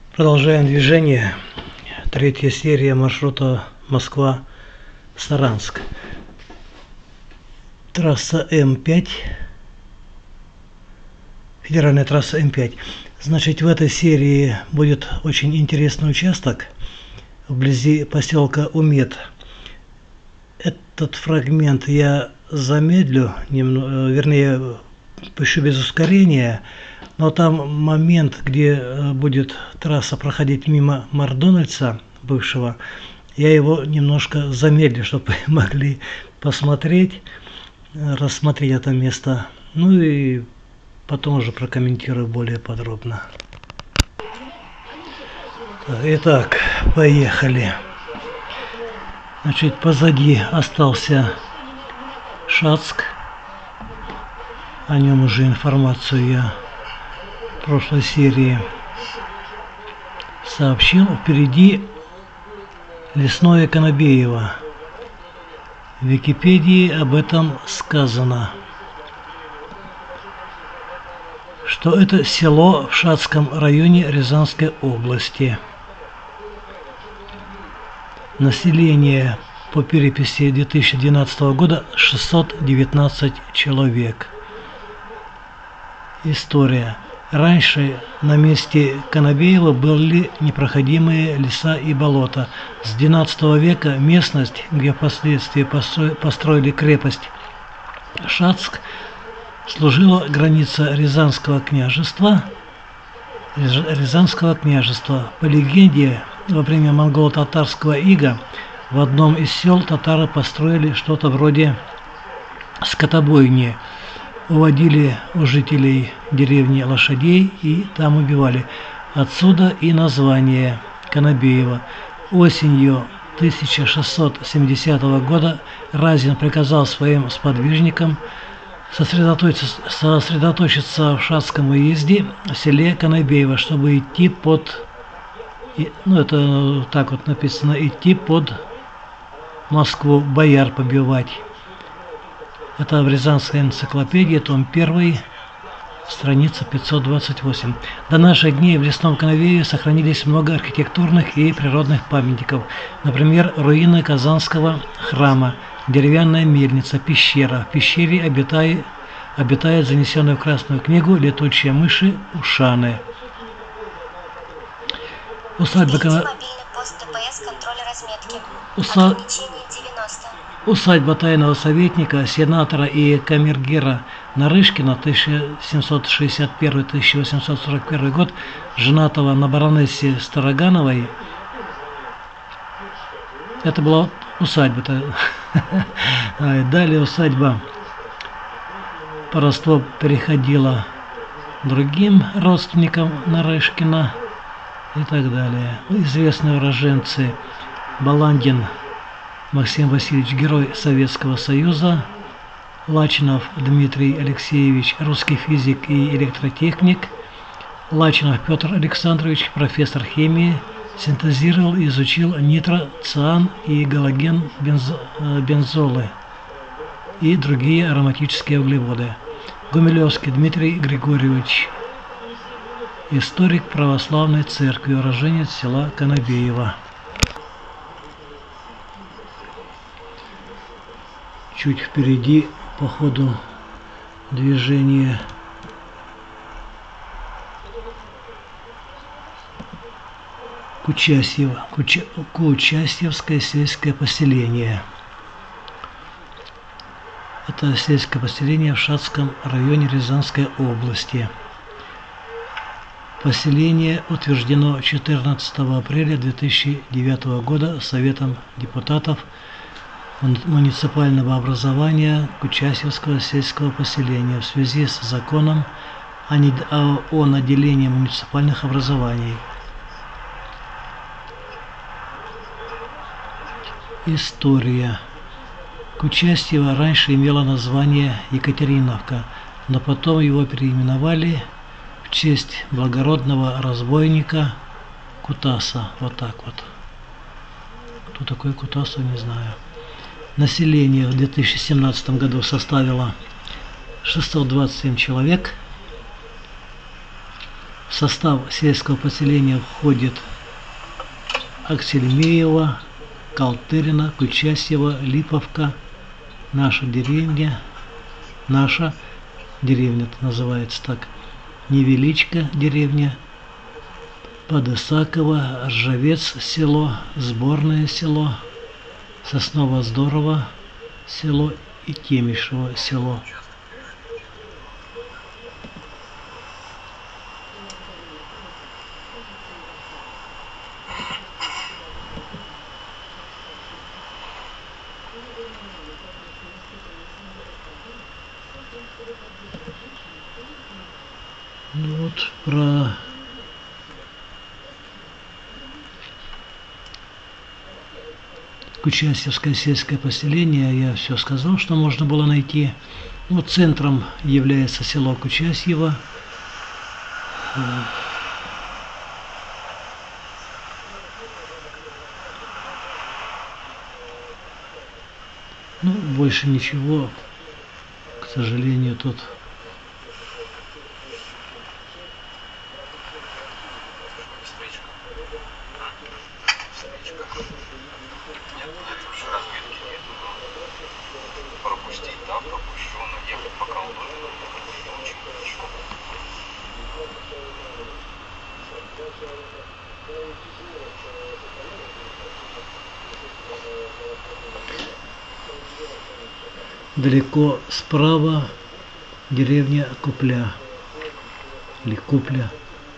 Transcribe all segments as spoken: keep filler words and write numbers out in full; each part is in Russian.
Продолжаем движение. Третья серия маршрута Москва-Саранск. Трасса М пять. Федеральная трасса М пять. Значит, в этой серии будет очень интересный участок вблизи поселка Умет. Этот фрагмент я замедлю, немного, вернее, пущу без ускорения, но там момент, где будет трасса проходить мимо Макдональдса бывшего, я его немножко замедлю, чтобы вы могли посмотреть, рассмотреть это место. Ну и потом уже прокомментирую более подробно. Итак, поехали. Значит, позади остался Шацк. О нем уже информацию я в прошлой серии сообщил. Впереди лесное Конобеево. В Википедии об этом сказано, что это село в Шацком районе Рязанской области. Население по переписи две тысячи двенадцатого года шестьсот девятнадцать человек. История. Раньше на месте Конобеева были непроходимые леса и болота. С двенадцатого века местность, где впоследствии построили крепость Шацк, служила граница Рязанского княжества. Рязанского княжества. По легенде, во время монголо-татарского ига в одном из сел татары построили что-то вроде скотобойни. Уводили у жителей деревни лошадей и там убивали. Отсюда и название Конобеева. Осенью тысяча шестьсот семидесятого года Разин приказал своим сподвижникам сосредоточиться, сосредоточиться в Шацком уезде, в селе Конобеево, чтобы идти под, ну это так вот написано, идти под Москву, бояр побивать. Это в Рязанской энциклопедии, том первый, страница пятьсот двадцать восемь. До наших дней в лесном Конобееве сохранились много архитектурных и природных памятников. Например, руины Казанского храма, деревянная мельница, пещера. В пещере обитает, обитает занесенная в Красную книгу летучие мыши Ушаны. Усадьба Конобеева. Уса... Усадьба тайного советника, сенатора и камергера Нарышкина, тысяча семьсот шестьдесят первый — тысяча восемьсот сорок первый год, женатого на баронессе Старогановой. Это была усадьба-то. Далее усадьба по родству переходила другим родственникам Нарышкина и так далее. Известные уроженцы: Баландин Максим Васильевич, герой Советского Союза; Лачинов Дмитрий Алексеевич, русский физик и электротехник; Лачинов Петр Александрович, профессор химии, синтезировал и изучил нитро, циан и галоген бенз... бензолы и другие ароматические углеводы; Гумилевский Дмитрий Григорьевич, историк православной церкви, уроженец села Конобеево. Чуть впереди по ходу движения Кучасьево, Куча, Кучасьевское сельское поселение. Это сельское поселение в Шацком районе Рязанской области. Поселение утверждено четырнадцатого апреля две тысячи девятого года Советом депутатов муниципального образования Кучасьевского сельского поселения в связи с законом о, не... о наделении муниципальных образований. История. Кучасьево раньше имело название Екатериновка, но потом его переименовали в честь благородного разбойника Кутаса. Вот так вот. Кто такой Кутаса, не знаю. Население в две тысячи семнадцатом году составило шестьсот двадцать семь человек. В состав сельского поселения входит Аксельмеево, Калтырина, Кучасьево, Липовка, наша деревня, наша деревня называется так, Невеличка деревня, Подысаково, Ржавец село, Сборное село, Сосново-Здорово село и Темишево село. Ну вот про Кучасьевское сельское поселение я все сказал, что можно было найти. Вот центром является село Кучасьево. Ну, больше ничего, к сожалению, тут. Далеко справа деревня Купля или Купля.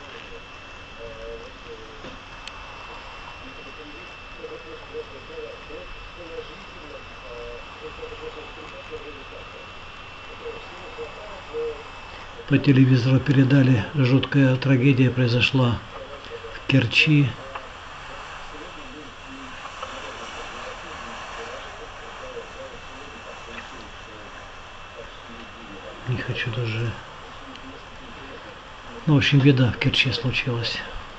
По телевизору передали, жуткая трагедия произошла в Керчи. Не хочу даже... Ну, в общем, беда в Керчи случилась.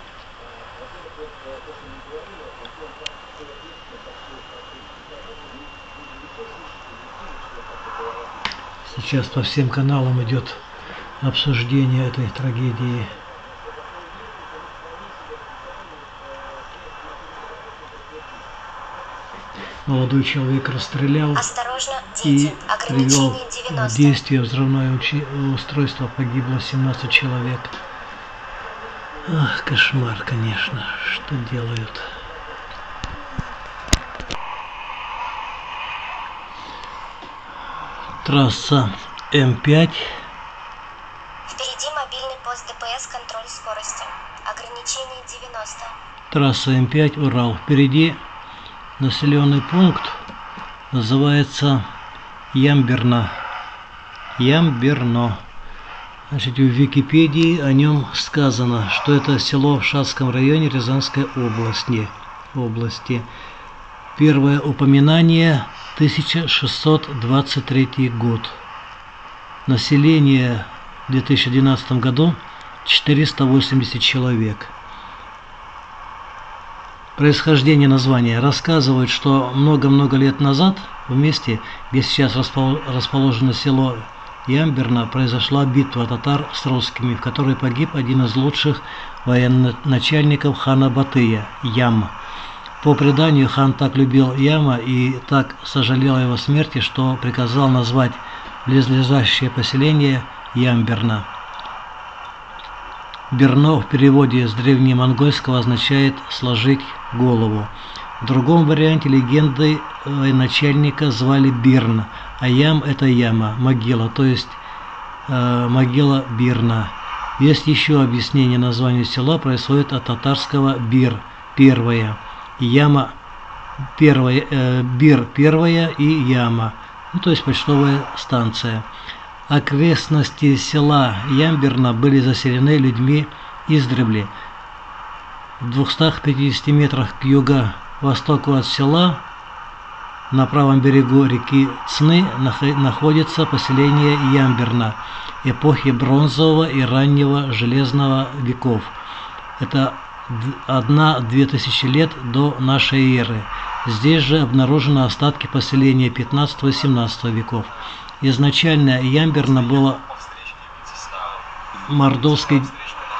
Сейчас по всем каналам идет обсуждение этой трагедии. Молодой человек расстрелял Осторожно, дети. и привел в действие взрывное устройство. Погибло семнадцать человек. Ах, кошмар, конечно. Что делают? Трасса М пять. Впереди мобильный пост ДПС, контроль скорости. Ограничение девяносто. Трасса М пять, Урал. Впереди населенный пункт, называется Ямберно. Ямберно. Значит, в Википедии о нем сказано, что это село в Шацком районе Рязанской области. области. Первое упоминание тысяча шестьсот двадцать третий год. Население в две тысячи двенадцатом году четыреста восемьдесят человек. Происхождение названия рассказывает, что много-много лет назад в месте, где сейчас расположено село Ямберно, произошла битва татар с русскими, в которой погиб один из лучших военачальников хана Батыя – Ям. По преданию, хан так любил Яма и так сожалел о его смерти, что приказал назвать близлежащее поселение Ямберно. Берно в переводе с древнемонгольского означает «сложить голову». В другом варианте легенды военачальника звали Бирн, а Ям – это яма, могила, то есть э, могила Бирна. Есть еще объяснение названия села, происходит от татарского «бир» – первая, и яма – первая, э, бир – первая и яма, ну, то есть почтовая станция. Окрестности села Ямберно были заселены людьми издревле. В двухстах пятидесяти метрах к юго-востоку от села, на правом берегу реки Цны, находится поселение Ямберно эпохи бронзового и раннего железного веков. Это одна-две тысячи лет до нашей эры. Здесь же обнаружены остатки поселения пятнадцатого-семнадцатого веков. Изначально Ямберно было мордовской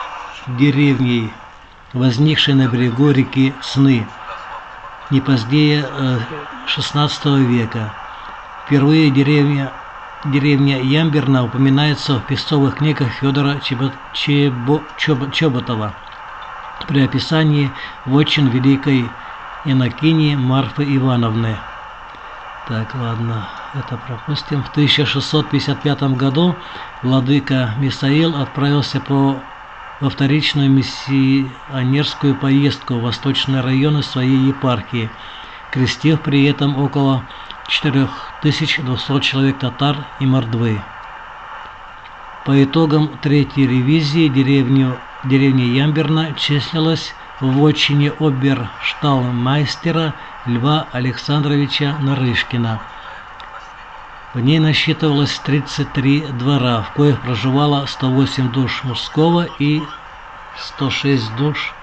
деревней, возникшей на берегу реки Сны, не позднее шестнадцатого века. Впервые деревня, деревня Ямберна упоминается в песцовых книгах Федора Чебо, Чебо, Чебо, Чоботова при описании вотчин великой инокини Марфы Ивановны. Так, ладно, это пропустим. В тысяча шестьсот пятьдесят пятом году владыка Михаил отправился по, во вторичную миссионерскую поездку в восточные районы своей епархии, крестив при этом около четырёх тысяч двухсот человек татар и мордвы. По итогам третьей ревизии деревню, деревня Ямберна числилась в вотчине обершталмайстера Льва Александровича Нарышкина. В ней насчитывалось тридцать три двора, в коих проживало сто восемь душ мужского и сто шесть душ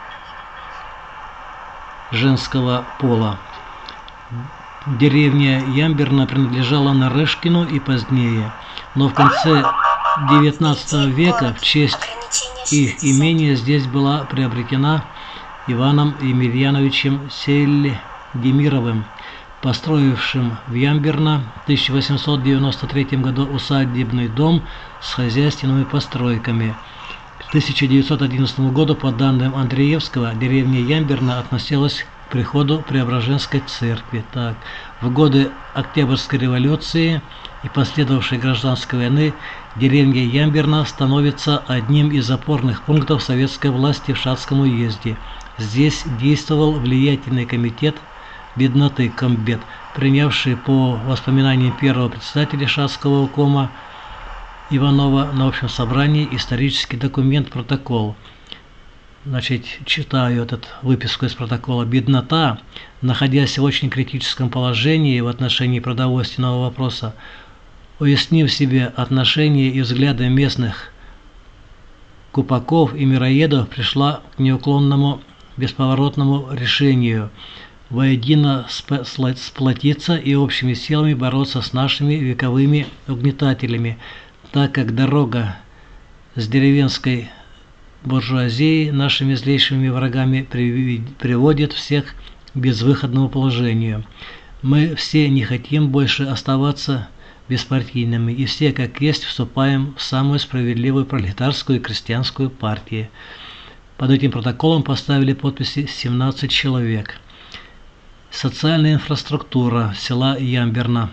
женского пола. Деревня Ямберна принадлежала Нарышкину и позднее, но в конце девятнадцатого века в честь их имения здесь была приобретена Иваном Емельяновичем Сельдемировым, построившим в Ямберна в тысяча восемьсот девяносто третьем году усадебный дом с хозяйственными постройками. К тысяча девятьсот одиннадцатому году, по данным Андреевского, деревня Ямберна относилась к приходу Преображенской церкви. Так, в годы Октябрьской революции и последовавшей гражданской войны деревня Ямберна становится одним из опорных пунктов советской власти в Шацком уезде. Здесь действовал влиятельный комитет бедноты Комбед, принявший по воспоминаниям первого председателя Шацкого укома Иванова на общем собрании исторический документ «Протокол». Значит, читаю этот выписку из протокола. Беднота, находясь в очень критическом положении в отношении продовольственного вопроса, уяснив себе отношения и взгляды местных купаков и мироедов, пришла к неуклонному бесповоротному решению воедино сплотиться и общими силами бороться с нашими вековыми угнетателями, так как дорога с деревенской буржуазией, нашими злейшими врагами, приводит всех к безвыходному положению. Мы все не хотим больше оставаться беспартийными, и все, как есть, вступаем в самую справедливую пролетарскую и крестьянскую партию. Под этим протоколом поставили подписи семнадцать человек. Социальная инфраструктура села Ямберна.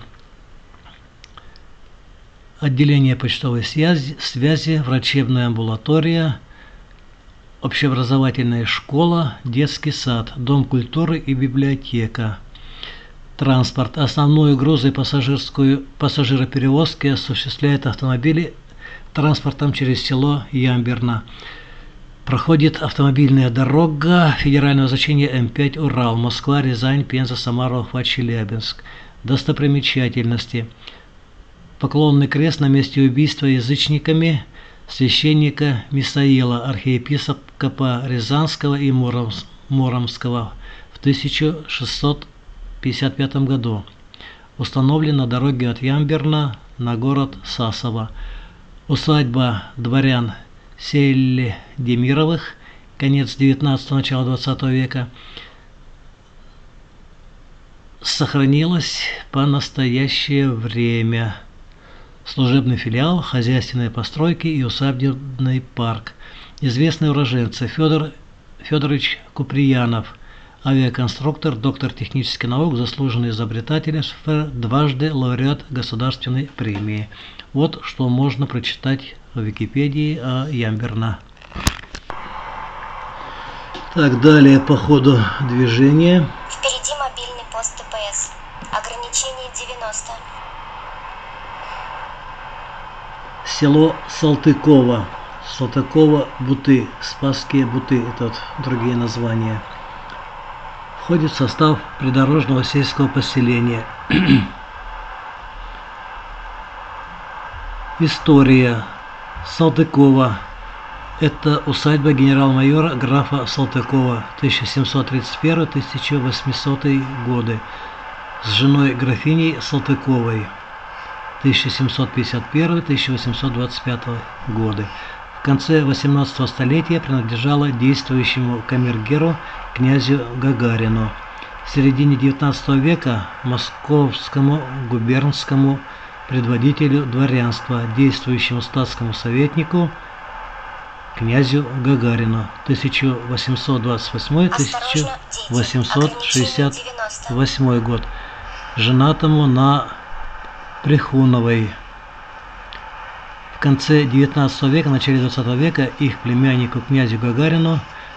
Отделение почтовой связи, связи, врачебная амбулатория, общеобразовательная школа, детский сад, дом культуры и библиотека. Транспорт. Основную грузо- и пассажирскую пассажироперевозки осуществляют автомобили транспортом через село Ямберна. Проходит автомобильная дорога федерального значения М пять Урал, Москва, Рязань, Пенза, Самара, Уфа, Челябинск. Достопримечательности. Поклонный крест на месте убийства язычниками священника Михаила, архиепископа Рязанского и Муромского в тысяча шестьсот пятьдесят пятом году. Установлен на дороге от Ямберна на город Сасово. Усадьба дворян Сельдемировых, конец девятнадцатого, начало двадцатого века, сохранилась по настоящее время. Служебный филиал, хозяйственные постройки и усадебный парк. Известные уроженцы: Федор Федорович Куприянов, авиаконструктор, доктор технических наук, заслуженный изобретатель СССР, дважды лауреат государственной премии. Вот что можно прочитать в Википедии о Ямберна. Так, далее по ходу движения. Впереди мобильный пост ДПС. Ограничение девяносто. Село Салтыково. Салтыково-Буты. Спасские Буты. Это вот другие названия. Входит в состав придорожного сельского поселения. История. Салтыкова. Это усадьба генерал-майора графа Салтыкова, тысяча семьсот тридцать первый — тысяча восьмисотый годы, с женой графиней Салтыковой, тысяча семьсот пятьдесят первый — тысяча восемьсот двадцать пятый годы. конце восемнадцатого столетия принадлежала действующему камергеру князю Гагарину. В середине девятнадцатого века московскому губернскому предводителю дворянства, действующему статскому советнику князю Гагарину тысяча восемьсот двадцать восьмой — тысяча восемьсот шестьдесят восьмой год, женатому на Прихуновой. В конце девятнадцатого века, начале двадцатого века их племяннику князю Гагарину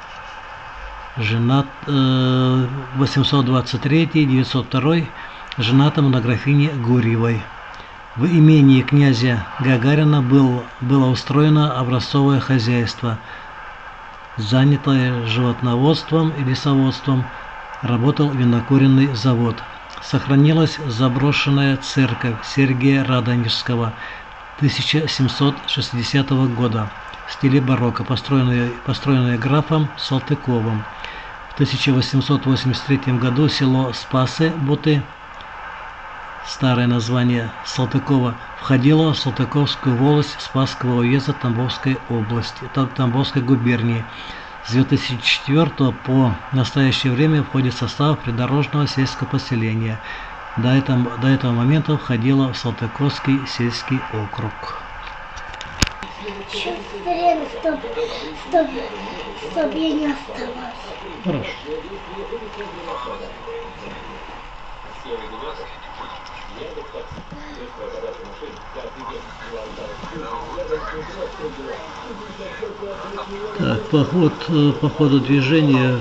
женат э, восемьсот двадцать третий — девятьсот второй, женатому на графине Гурьевой. В имении князя Гагарина был, было устроено образцовое хозяйство, занятое животноводством и лесоводством, работал винокуренный завод. Сохранилась заброшенная церковь Сергия Радонежского тысяча семьсот шестидесятого года в стиле барокко, построенная, построенная графом Салтыковым. В тысяча восемьсот восемьдесят третьем году село Спасы-Буты, старое название Салтыкова, входило в Салтыковскую волость Спасского уезда Тамбовской области, Тамбовской губернии. С две тысячи четвёртого по настоящее время входит в состав придорожного сельского поселения. До этого, до этого момента входило в Салтыковский сельский округ. Сейчас время, стоп, стоп, стоп, я не оставалась. Хорошо. Так, по, ход, по ходу движения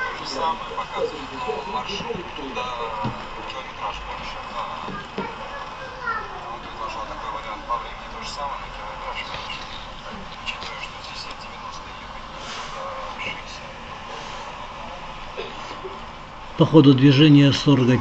по ходу движения Соргать,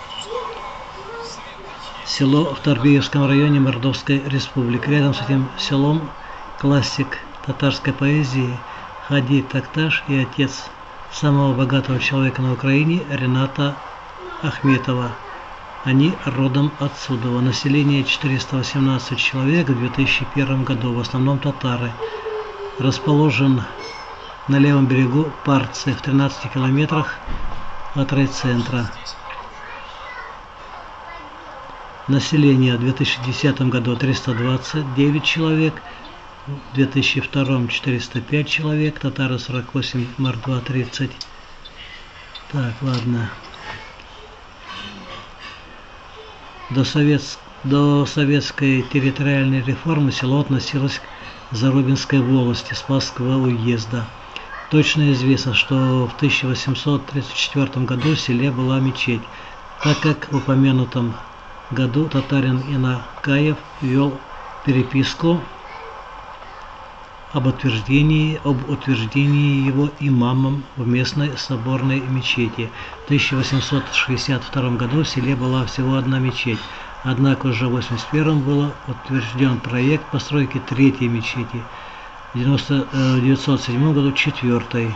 село в Торбеевском районе Мордовской республики. Рядом с этим селом классик татарской поэзии Хади Такташ и отец самого богатого человека на Украине Рената Ахметова. Они родом отсюда. Население четыреста восемнадцать человек в две тысячи первом году, в основном татары. Расположен на левом берегу Парцы, в тринадцати километрах от райцентра. Население в две тысячи десятом году триста двадцать девять человек, в две тысячи втором четыреста пять человек, татары сорок восемь, мордва тридцать. Так, ладно. До, совет... До советской территориальной реформы село относилось к Зарубинской волости Спасского уезда. Точно известно, что в тысяча восемьсот тридцать четвёртом году в селе была мечеть, так как в упомянутом году татарин Инакаев вел переписку об утверждении, об утверждении его имамом в местной соборной мечети. В тысяча восемьсот шестьдесят втором году в селе была всего одна мечеть, однако уже в восемьдесят первом был утвержден проект постройки третьей мечети, в девятьсот седьмом году четвертой.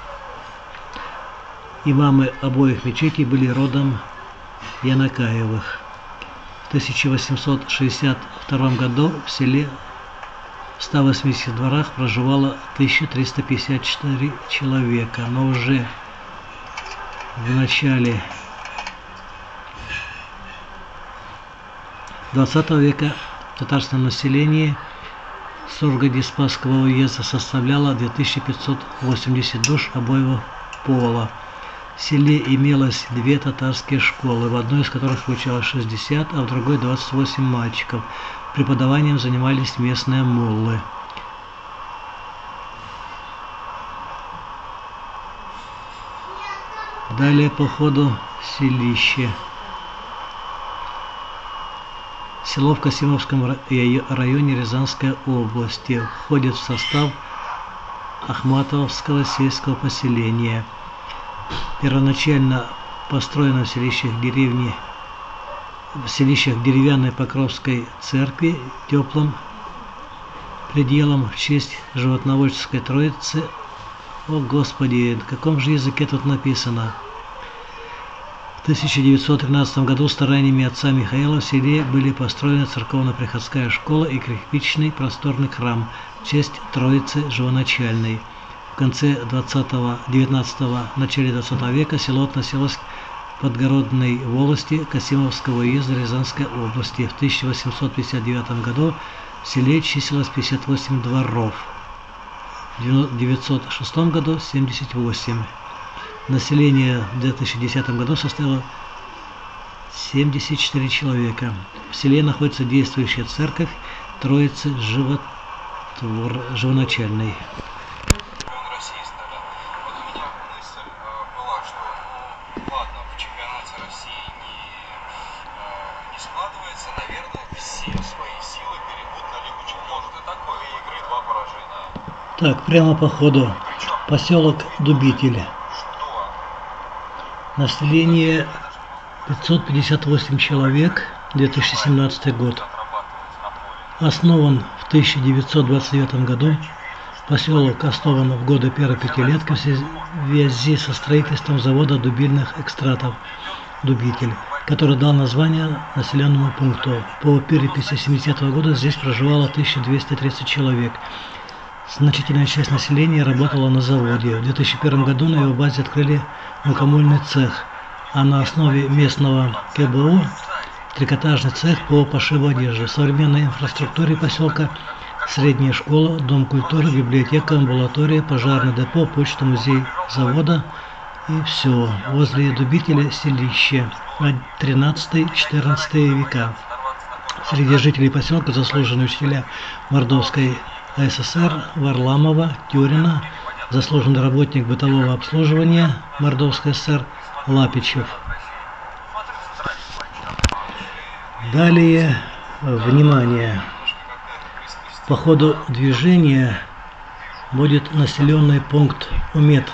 Имамы обоих мечетей были родом Янакаевых. В тысяча восемьсот шестьдесят втором году в селе в ста восьмидесяти дворах проживало тысяча триста пятьдесят четыре человека, но уже в начале двадцатого века татарское население Сургоди-Спасского уезда составляло две тысячи пятьсот восемьдесят душ обоего пола. В селе имелось две татарские школы, в одной из которых обучалось шестьдесят, а в другой двадцать восемь мальчиков. Преподаванием занимались местные муллы. Далее по ходу селище. Село в Касимовском районе Рязанской области входит в состав Ахматовского сельского поселения. Первоначально построено в селищах деревни, в селищах деревянной Покровской церкви теплым пределом в честь животноводческой троицы. О Господи, на каком же языке тут написано? В тысяча девятьсот тринадцатом году стараниями отца Михаила в селе были построены церковно-приходская школа и кирпичный просторный храм в честь Троицы Живоначальной. В конце двадцатого-девятнадцатого, начале двадцатого века село относилось к Подгородной волости Касимовского уезда Рязанской области. В тысяча восемьсот пятьдесят девятом году в селе числилось пятьдесят восемь дворов. В тысяча девятьсот шестом году семьдесят восемь. Население в две тысячи десятом году составило семьдесят четыре человека. В селе находится действующая церковь Троицы Животвор... Живоначальной. Так, прямо по ходу. Поселок Дубитель. Население пятьсот пятьдесят восемь человек, две тысячи семнадцатый год. Основан в тысяча девятьсот двадцать девятом году. Поселок основан в годы первой пятилетки в связи со строительством завода дубильных экстратов «Дубитель», который дал название населенному пункту. По переписи семидесятого года здесь проживало тысяча двести тридцать человек. Значительная часть населения работала на заводе. В две тысячи первом году на его базе открыли мукомольный цех, а на основе местного ка бэ о трикотажный цех по пошиву одежды. В современной инфраструктуре поселка средняя школа, дом культуры, библиотека, амбулатория, пожарный депо, почта, музей завода и все. Возле Дубителя селище тринадцатый-четырнадцатый века. Среди жителей поселка заслуженные учителя Мордовской а эс эс эр Варламова, Тюрина, заслуженный работник бытового обслуживания Мордовской а эс эс эр Лапичев. Далее, внимание, по ходу движения будет населенный пункт Умет.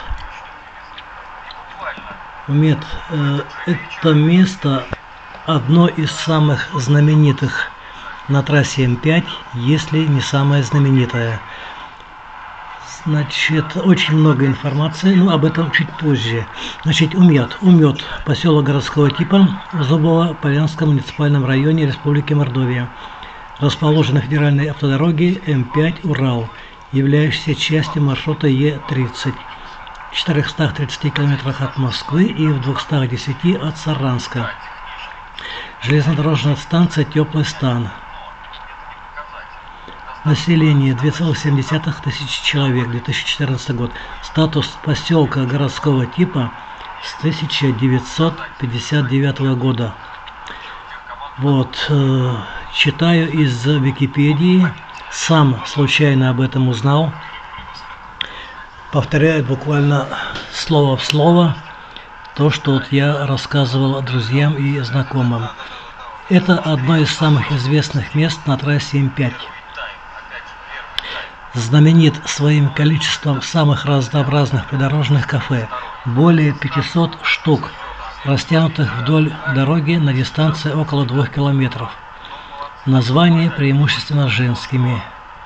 Умет э, это место одно из самых знаменитых на трассе эм пять, если не самое знаменитое. Значит, очень много информации, но об этом чуть позже. Значит, Умет. Умет. Поселок городского типа в Зубово-Полянском муниципальном районе Республики Мордовия. Расположен на федеральной автодороге эм пять Урал, являющейся частью маршрута е тридцать. В четырёхстах тридцати километрах от Москвы и в двухстах десяти от Саранска. Железнодорожная станция Теплый Стан. Население две целых семь десятых тысячи человек, две тысячи четырнадцатый год. Статус поселка городского типа с тысяча девятьсот пятьдесят девятого года. Вот, э, читаю из Википедии, сам случайно об этом узнал. Повторяю буквально слово в слово то, что вот я рассказывал друзьям и знакомым. Это одно из самых известных мест на трассе эм пять. Знаменит своим количеством самых разнообразных придорожных кафе, более пятисот штук, растянутых вдоль дороги на дистанции около двух километров. Названия преимущественно женскими.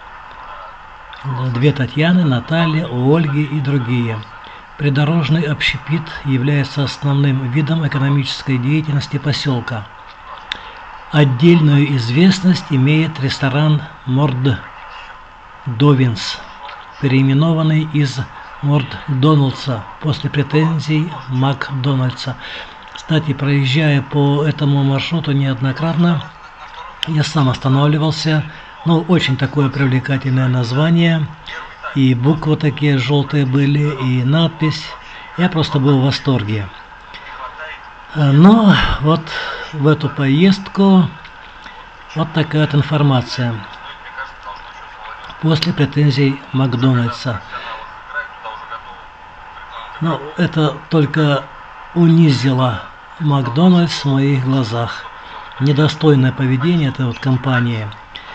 Две Татьяны, Наталья, Ольги и другие. Придорожный общепит является основным видом экономической деятельности поселка. Отдельную известность имеет ресторан Морд Довинс, переименованный из Мордоналдса после претензий Макдональдса. Кстати, проезжая по этому маршруту неоднократно, я сам останавливался. Ну, очень такое привлекательное название. И буквы такие желтые были, и надпись. Я просто был в восторге. Но вот в эту поездку вот такая вот информация. После претензий Макдональдса. Но это только унизило Макдональдс в моих глазах. Недостойное поведение этой вот компании.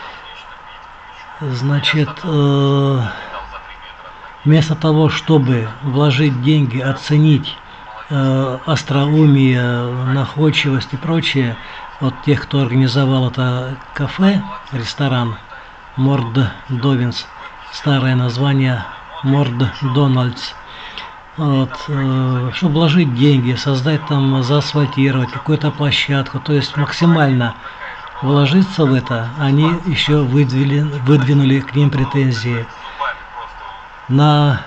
Значит, э, вместо того, чтобы вложить деньги, оценить э, остроумие, находчивость и прочее, вот тех, кто организовал это кафе, ресторан Морд Довинс, старое название Мордональдс, вот, э, чтобы вложить деньги, создать там, заасфальтировать какую-то площадку, то есть максимально вложиться в это, они еще выдвинули, выдвинули к ним претензии. На...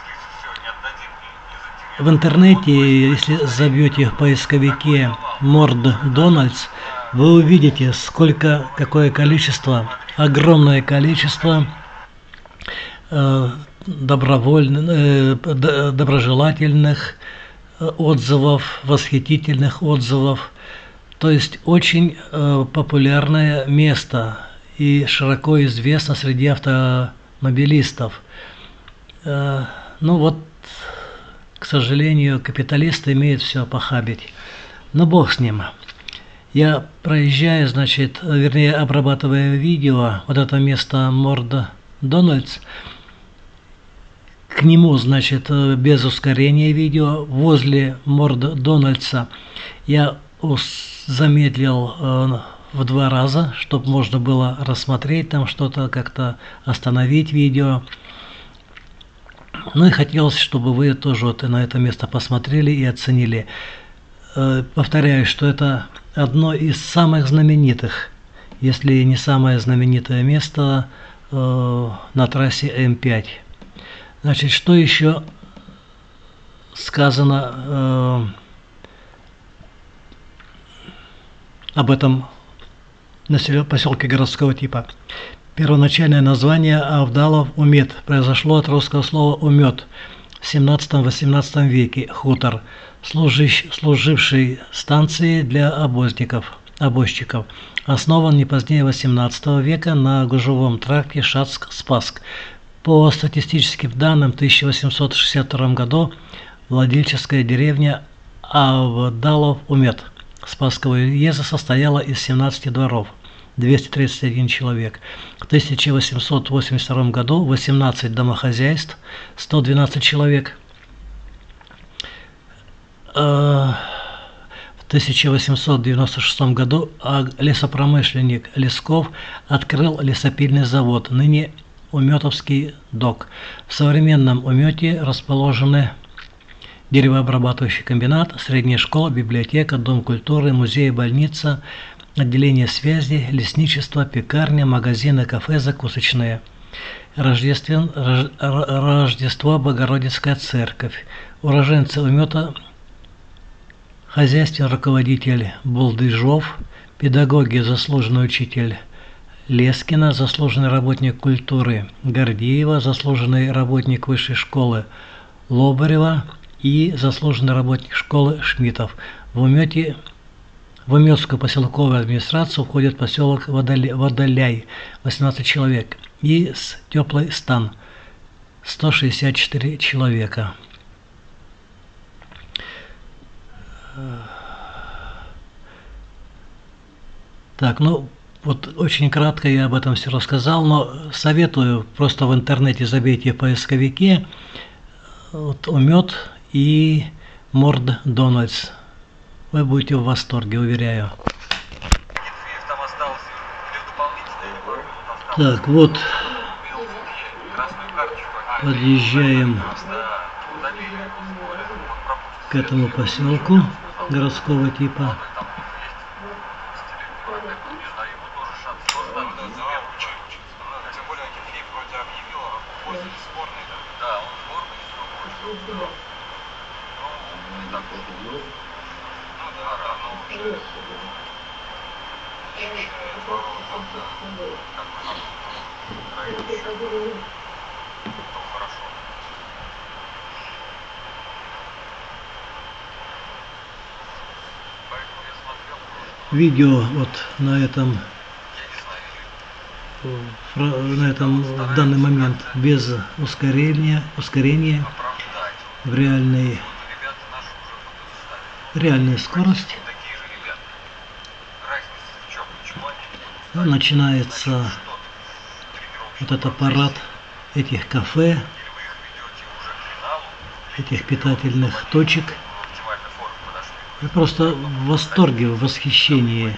В интернете, если забьете в поисковике Морд Дональдс, вы увидите, сколько, какое количество, огромное количество э, добровольных, э, доброжелательных отзывов, восхитительных отзывов. То есть очень э, популярное место и широко известно среди автомобилистов. Э, ну вот, к сожалению, капиталисты имеют все похабить. Но бог с ним. Я проезжаю, значит, вернее, обрабатывая видео, вот это место Морд Дональдс, к нему, значит, без ускорения видео, возле Морд Дональдса я замедлил э, в два раза, чтобы можно было рассмотреть там что-то, как-то остановить видео. Ну и хотелось, чтобы вы тоже вот на это место посмотрели и оценили. Э, повторяю, что это одно из самых знаменитых, если не самое знаменитое место э, на трассе М пять. Значит, что еще сказано э, об этом населенном поселке городского типа? Первоначальное название Авдалов-Умет произошло от русского слова «умет» в семнадцатом-восемнадцатом веке, хутор, служащий, служивший станцией для обозников, обозчиков, основан не позднее восемнадцатого века на гужевом тракте Шацк-Спасск. По статистическим данным, в тысяча восемьсот шестьдесят втором году владельческая деревня Авдалов-Умет Спасского уезда состояла из семнадцати дворов, двести тридцать один человек. В тысяча восемьсот восемьдесят втором году восемнадцать домохозяйств, сто двенадцать человек. В тысяча восемьсот девяносто шестом году лесопромышленник Лесков открыл лесопильный завод, ныне Уметовский док. В современном Умете расположены деревообрабатывающий комбинат, средняя школа, библиотека, дом культуры, музей, больница, отделение связи, лесничество, пекарня, магазины, кафе, закусочные. Рождествен, Рож, Рождество, Богородицкая церковь. Уроженцы Умета, хозяйственный руководитель Булдыжов, педагоги, заслуженный учитель Лескина, заслуженный работник культуры Гордеева, заслуженный работник высшей школы Лобарева и заслуженный работник школы Шмитов. В Умете, в Уметскую поселковую администрацию входит поселок Водоляй, восемнадцать человек, и с Теплый Стан, сто шестьдесят четыре человека. Так, ну, вот очень кратко я об этом все рассказал, но советую, просто в интернете забейте в поисковике вот, Умет и Морд Дональдс. Вы будете в восторге, уверяю. Так, вот подъезжаем к этому поселку городского типа. Видео вот на этом, на этом в данный момент без ускорения, ускорения в реальной, реальной скорости. Начинается вот этот парад этих кафе, этих питательных точек. Я просто в восторге, в восхищении.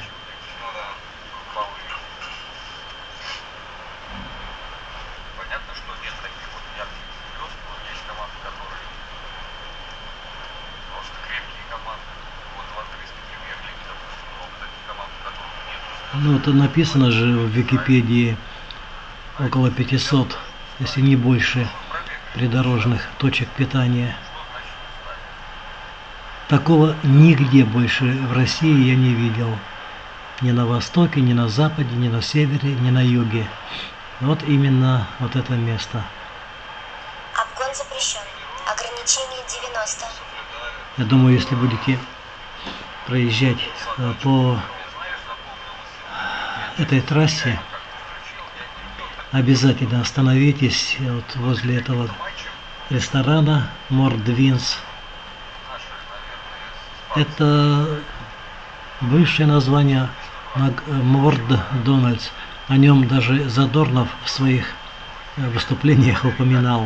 Ну, это написано же в Википедии около пятисот, если не больше, придорожных точек питания. Такого нигде больше в России я не видел. Ни на востоке, ни на западе, ни на севере, ни на юге. Вот именно вот это место. Обгон запрещен. Ограничение девяносто. Я думаю, если будете проезжать э, по этой трассе, обязательно остановитесь вот возле этого ресторана Мордвинс. Это бывшее название Макдональдс. О нем даже Задорнов в своих выступлениях упоминал.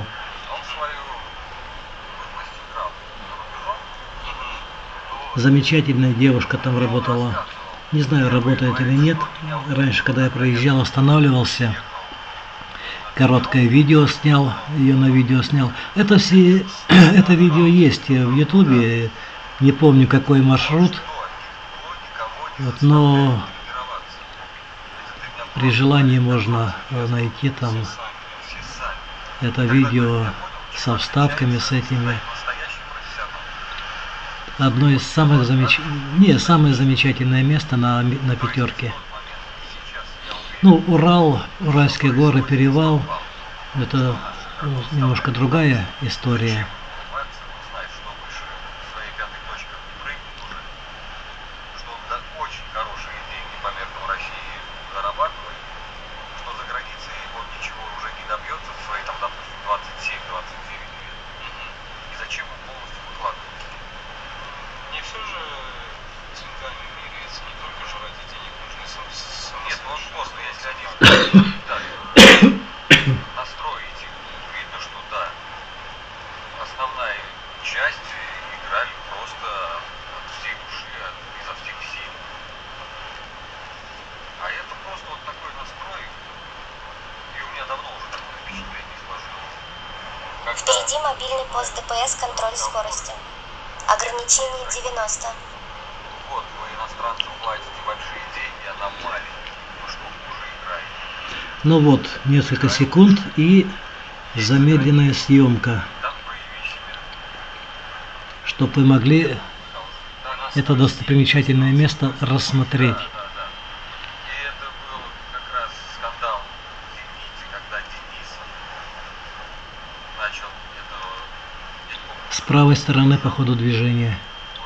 Замечательная девушка там работала. Не знаю, работает или нет. Раньше, когда я проезжал, останавливался. Короткое видео снял, ее на видео снял. Это все, это видео есть в Ютубе. Не помню, какой маршрут. Вот, но при желании можно найти там это видео со вставками, с этими. Одно из самых замечательных, не, самое замечательное место на, на пятерке. Ну, Урал, Уральские горы, перевал, это ну, немножко другая история. Впереди мобильный пост ДПС, контроль скорости. Ограничение девяносто. Вот, вы иностранцам платите большие деньги, а нам маленькие. Ну что, хуже играете? Ну вот, несколько секунд и замедленная съемка. Чтобы вы могли это достопримечательное место рассмотреть. С правой стороны по ходу движения.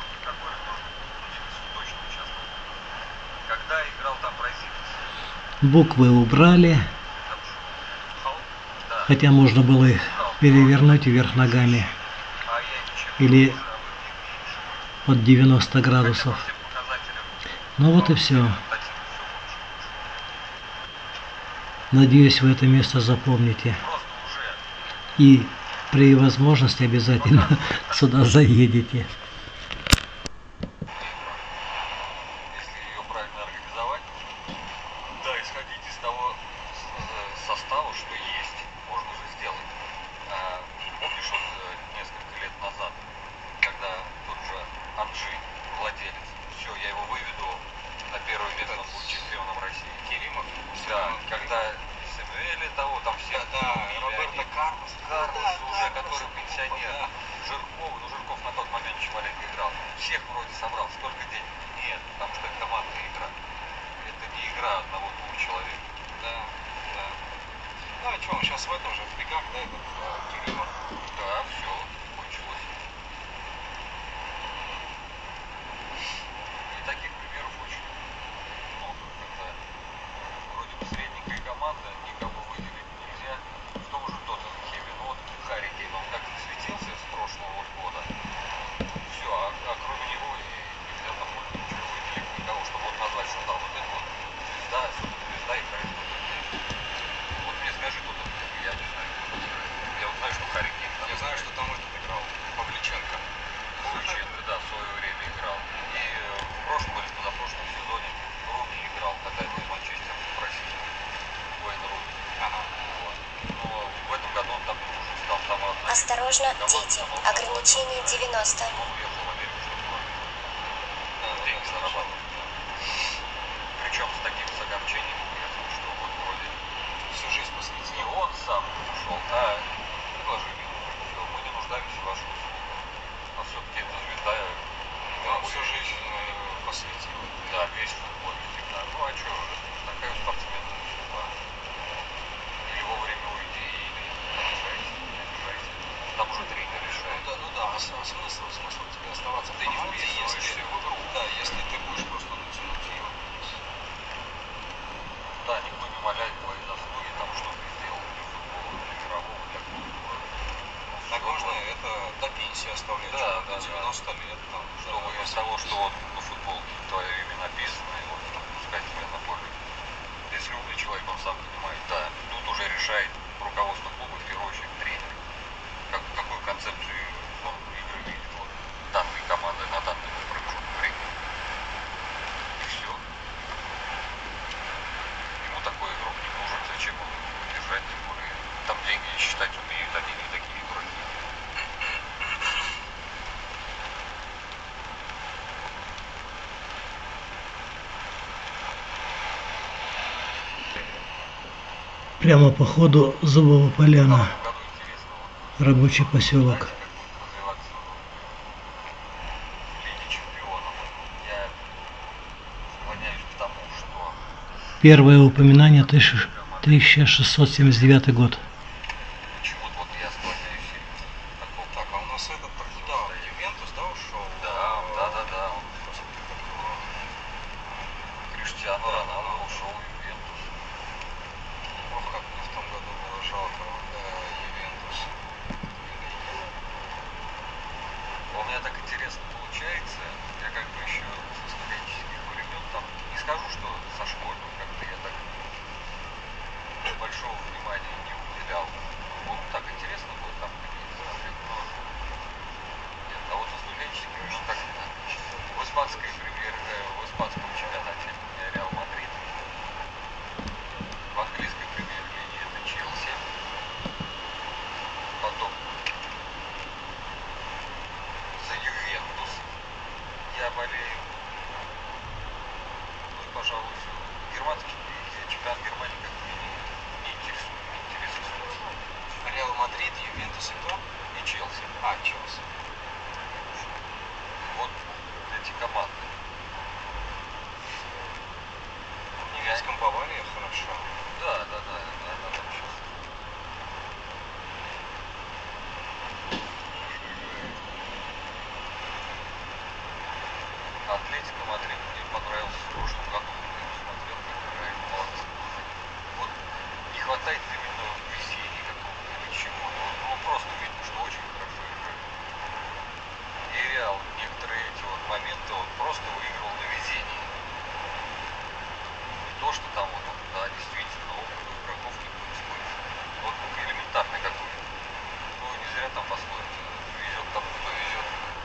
Буквы убрали, хотя можно было их перевернуть вверх ногами или под девяносто градусов. Ну вот и все. Надеюсь, вы это место запомните. И при возможности обязательно сюда заедете. Если ее правильно организовать, да, исходить из того состава, что есть, можно же сделать. А, помнишь, вот несколько лет назад, когда тот же Анжи, владелец, все, я его выведу на первое место, он будет чемпионом России. Керимов? Да, когда Самуэля того, там все, да, Роберто Карлос, Карлос уже, который пенсионер, Жирков, ну Жирков на тот момент еще маленько играл. Всех вроде собрал, столько денег. Нет, потому что это командная игра. Это не игра одного-двух человек. Да, да. Ну а что, он сейчас в этом же, в бегах, да, этот Керимов? Да, все, кончилось. И таких примеров очень много, когда вроде бы средненькая команда, никого выделить нельзя. В том же Тоттенхэме, ну вот Харри Кейн, он как светился с прошлого вот года. Все, а, а кроме него и нельзя там больше ничего выделить, никого, чтобы вот назвать, что там вот это вот звезда, суперзвезда играет в Тоттенхэме. Вот мне скажи, Тоттенхэм, я не знаю, кто там играет. Я вот знаю, что Харри Кейн там. Я знаю, что там этот играл, Павличенко. Павличенко, да, в свое время играл. И э, в прошлом или позапрошлом сезоне Руни играл, когда его из Манчестера попросили. Уэйн Руни. Ага. Вот. Но в этом году он там уже стал там одна. Осторожно, дети. Ограничение девяносто. Он уехал в Америку, чтобы деньги зарабатывать. Причем с таким девяносто лет там. Чтобы из того, что вот на футболке твое имя написано, и вот там пускать тебя на поле. Если умный человек, он сам понимает, да, тут уже решает руководство клуба, в первую очередь тренер. Как, какую концепцию он игры видит вот, данной команды на данный промежуток времени. И все. Ему такой игрок не нужен, зачем он держать, тем более там деньги считать умеют, они не такие игроки. Прямо по ходу Зубова поляна, В году интересного. рабочий поселок. Как будет развиваться в Лиге Чемпионов. Я склоняюсь к тому, что Первое упоминание тысяча шестьсот семьдесят девятый год. почему-то вот я склоняюсь к такому. Так, а у нас этот, да, Ювентус, да, ушел? Да, да, да, да. Он Криштиану Роналду ушел в Ювентус. Ох, как мне в том году было жалко э, Ювентус. У меня так интересно получается. Я как бы еще со студенческих времен там не скажу, что со школьных как-то я так большого внимания не уделял. Вот так интересно было там какие-то смотреть, но нет. А вот со студенческих времен как-то в испанской премьер, э, в испанском чемпионате у меня Реал Мадрид. В английской премьер-лиге это Челси. Потом за Ювентус я болею. Ну и, пожалуй, все. Германский чемпионат Германии как бы не, не интересует. Не интересует. Реал Мадрид, Ювентус и кто? И Челси. А, Челси. Вот эти команды. В немецком Бавария хорошо. Да, да, да, да, да, там сейчас. Атлетико Мадрид мне понравился в прошлом году, я смотрел, как играет, молодцы. Вот не хватает именно веселья какого-то или чего-то. Вот, ну, просто видно, что очень хорошо играет. И Реал некоторые эти вот моменты он просто выиграл на везении. Не то, что там вот, он, да, действительно, опыт у игроков не будет спорить. Вот элементарный какой-то. Ну, не зря там пословица. Везет тому, кто везет.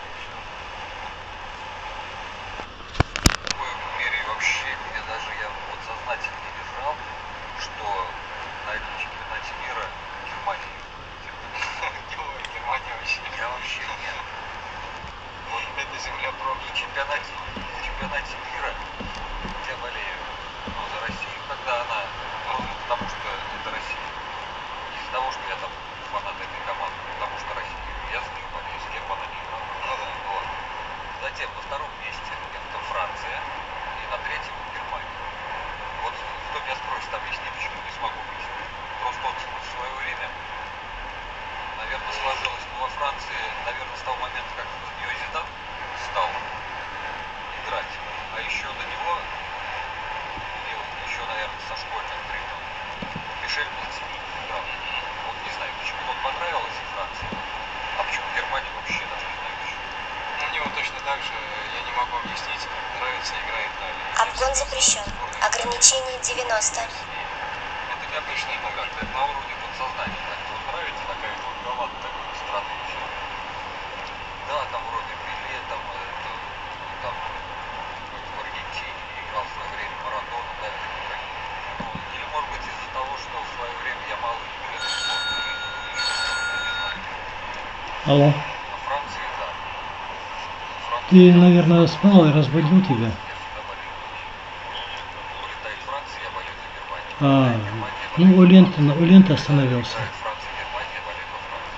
В коем мере вообще, мне даже я вот сознательно не держал, что на этом чемпионате мира Германии Германия вообще. я вообще нет. Вот Это земля проклята. в чемпионате, в чемпионате мира я болею, ну, за Россию, когда она, ровно потому что это Россия. Не из-за того, что я там фанат этой команды, потому что Россия. Я за нее болею, с кем бы она ни играла. Ну да, вот. Затем на втором месте это Франция, и на третьем Германия. Вот кто меня спросит, объясни, почему не смогу объяснить. Просто вот в свое время, наверное, сложилось, ну, во Франции, наверное, с того момента, как в нее Зидан стал играть, а еще до него, или еще, наверное, со школьных времен, Мишель Платини играл. Вот не знаю, почему он понравилась и Франции, а почему Германия вообще даже не знаю почему. Ну, мне вот точно так же, я не могу объяснить, нравится игра Италии. Обгон запрещен. Ограничение девяносто. Это необычно иногда, это на уровне подсознания. Так, вот нравится такая вот команда такой страны еще. Да, там вроде Пеле, там, это, там в Аргентине играл в свое время Марадона, да, это игроки. Ну, или может быть из-за того, что в свое время я мало играл в спорт, или еще что-то, я не знаю. Алло, А Франции, да. Франция, ты, наверное, спал и разбудил тебя. я всегда болею. Улетает Франция, я болею за Германию. А, Улетает Германия, я ну болею у за ленты, Францию. у ленты остановился. Улетает Франция, Германия, я болею за Францию.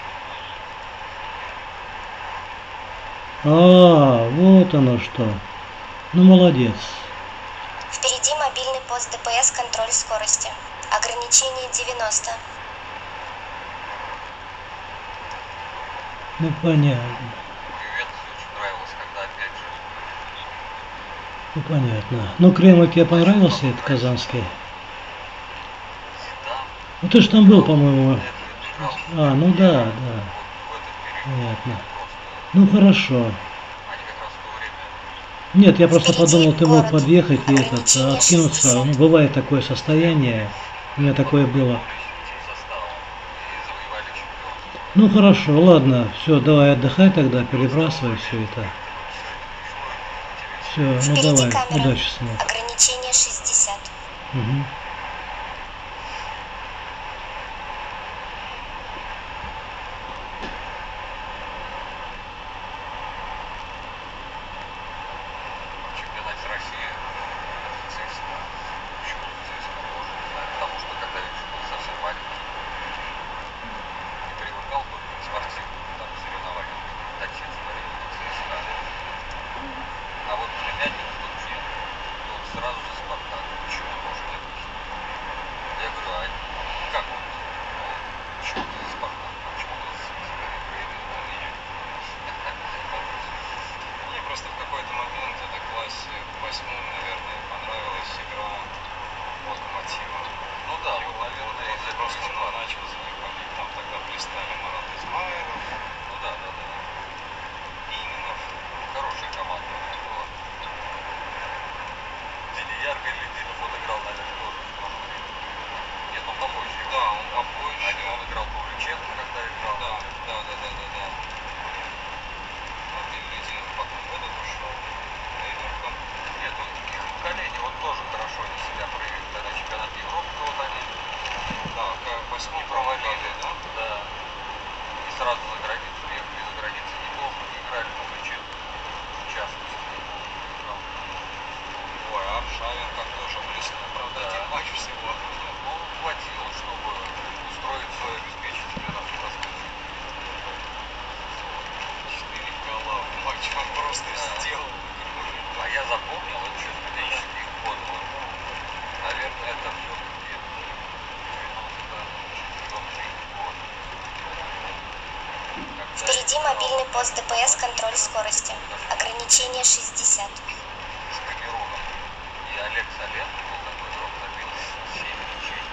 А, вот оно что. Ну молодец. Впереди мобильный пост ДПС, контроль скорости. Ограничение девяносто. Ну понятно. Ювентус очень нравилось, когда опять же Ну понятно. Ну Кремль тебе понравился, этот казанский? Зидан, Ну ты же там был, по-моему. это играл А, ну да, да. вот в этот период Понятно. просто Ну хорошо. Они как раз в то время... Нет, я просто Впереди подумал, ты мог город. подъехать и этот, Ограничение откинуться. шестьдесят. Ну, бывает такое состояние. У меня такое было. составом и завоевали чемпионство. Ну хорошо, ладно. Все, давай отдыхай тогда, перебрасывай все это. Все, ну Впереди давай, камера. удачи, сынок. Ограничение шестьдесят. Мгм. В чемпионате России ЦСКА. Почему ЦСКА тоже не знаю. Потому что когда я еще был совсем маленький и привыкал только к спортивным там, соревнованиям, отец говорил, ЦСКА. А вот племянник тут нет. И он сразу за Спартак. Почему тоже не объяснил? Я говорю, а как он? Ну, почему ты за Спартак? Почему ты за ЦСКА? Я говорю, я Мне просто в какой-то момент, это классе в восьмом, наверное, понравилась игра Локомотива. Ну да, И вот, вот, наверное, вот из я этого просто исхода. начал за них болеть. Там тогда блистали Марат Измайлов. Ну да, да, да. Пименов. Хорошая команда у них была. Дилияр Гайлетдинов он играл, наверное, тоже в то же время. Нет, он попозже. Да, он попозже. Один он играл Павлюченко, когда играл. Да, да, да, да, да, да. Но Гайлетдинов потом в этот ушел. Эвертон. Нет, он, их поколение, он тоже хорошо они себя проявили. Тогда чемпионат Европы, вот они Да, в восьмом не провалили, да? да. И сразу за границу ехали, за границей неплохо играли, Павлюченко, в частности, неплохо играл. Ой, Аршавин как тоже блеснул, правда, Да. один матч всего. Ну, хватило, чтобы устроить свой обеспечить чемпионат Москвы. Четыре гола в матче он просто Да. сделал. А я запомнил, это еще студенческий год был. Наверное, это все-таки девяносто четвёртый год. Когда Впереди играл мобильный пост ДПС, контроль скорости. Ограничение шестьдесят. с Камеруном. И Олег Соленко был такой игрок, забил семь мячей.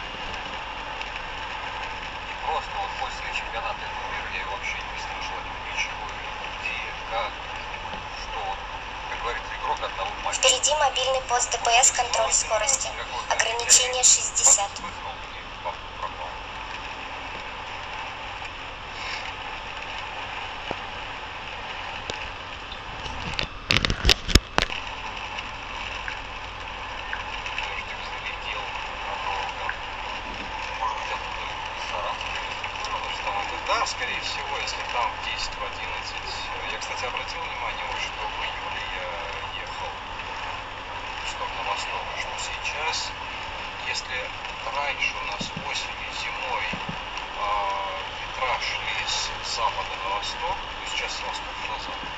И просто вот после чемпионата этого мира я вообще не слышал о нем ничего. Где, как, что он. Как говорится, игрок одного матча. Впереди мобильный пост ДПС, контроль скорости. Ограничение шестьдесят. Вспыхнул и пропал. Дождик залетел надолго. Может быть, оттуда из Саратова или Ну, что он, да, скорее всего, если там в десять, в одиннадцать. Я, кстати, обратил внимание, вот, что в июле я ехал в сторону востока, что сейчас, если раньше у нас осенью, зимой а, ветра шли с запада на восток, то сейчас с востока на запад.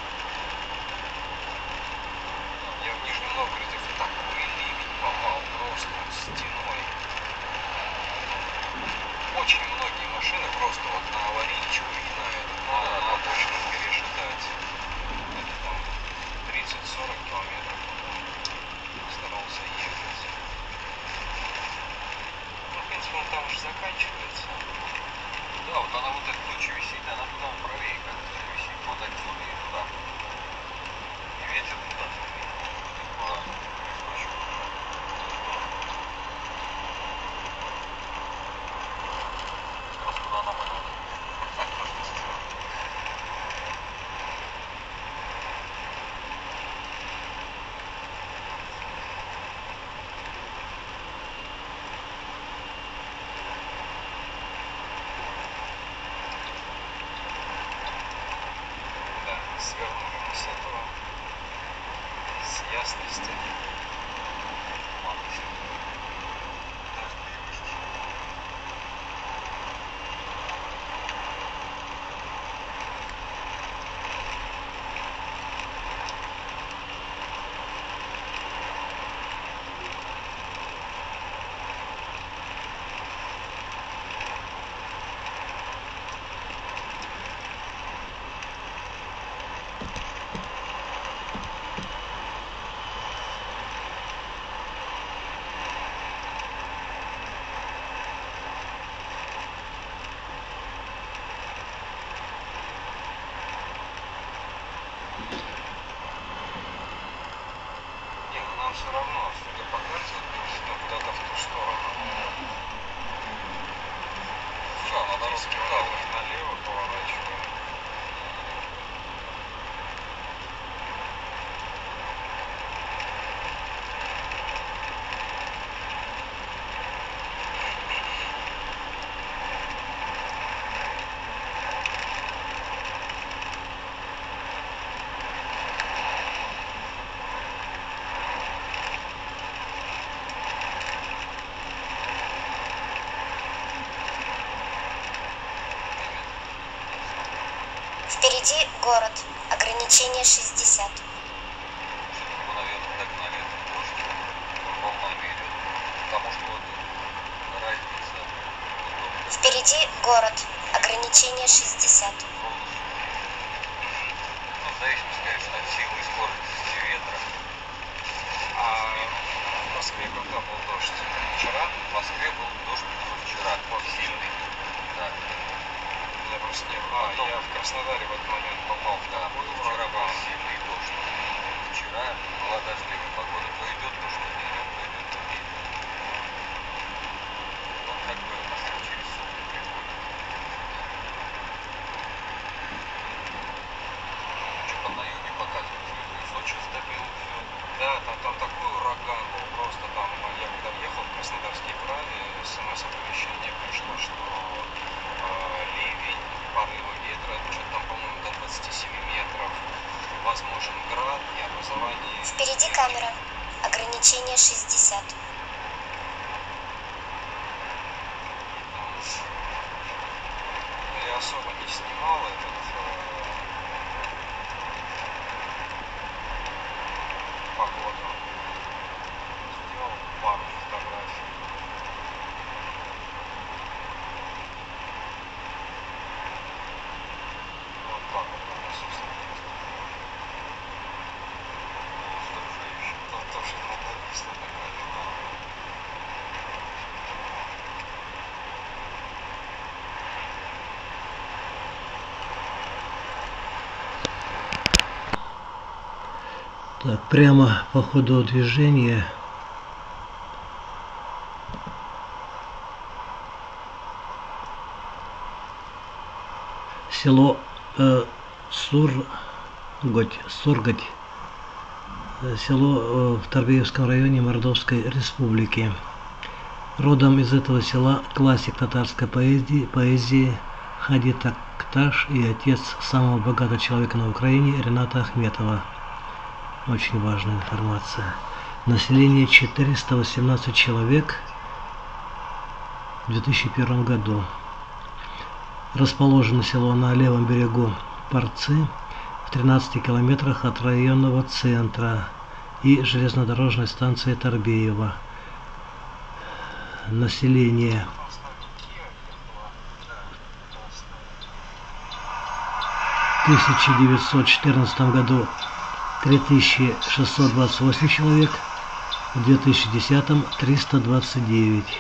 Я в Нижнем Новгороде в такой ливень попал, просто стеной. Очень многие машины просто вот на аварийку и на это, на, на обочину пережидать. Это там тридцать-сорок километров старался ехать. Ну, в принципе, он там уже заканчивается. Да, вот она вот эта туча висит, она туда правее как-то висит, вот отсюда и туда. И ветер туда смотри. Куда? Прискочил. Просто куда она пойдет. все равно, судя по карте, ну, куда-то в ту сторону. Да, надо Здесь распутать. налево поворачиваем. Впереди город. Ограничение шестьдесят. Что-то, наверное, догнали этот дождь, он волнами идет. Потому что вот разница вот, Впереди город. Ограничение шестьдесят. ровно сухие. Ну, в зависимости, конечно, от силы и скорости ветра. А в Москве когда был дождь? Вчера? В Москве был дождь позавчера, Вот сильный. Да. Я просто не... А, Потом- я в Краснодаре в этот момент попал в Да, такой вчера был ураган. сильный дождь. Вчера была дождливая погода. То идет, то что-то идет, то идет, то не идет. Он как бы нас через сутки приходит. Что-то на юге показывают, что это из Сочи сдавил все. Да, там, там такой ураган был, просто там, я когда въехал в Краснодарский край, смс-оповещение пришло, что э, ливень, порывы ветра, что-то там, по-моему, до двадцати семи метров, возможен град и образование... Впереди камера. Ограничение шестьдесят. Я особо не снимал этот э, погоду. Сделал пару фотографий. Вот так вот у нас устроено. Устрашающе. Там тоже надависла такая жена. Так, прямо по ходу движения село э, Сурготь, Сурготь, э, село э, в Торбеевском районе Мордовской Республики. Родом из этого села классик татарской поэзии, поэзии Хади Такташ и отец самого богатого человека на Украине Рената Ахметова. Очень важная информация. Население четыреста восемнадцать человек в две тысячи первом году. Расположено село на левом берегу Парцы, в тринадцати километрах от районного центра и железнодорожной станции Торбеева. Население в тысяча девятьсот четырнадцатом году три тысячи шестьсот двадцать восемь человек, в две тысячи десятом триста двадцать девять.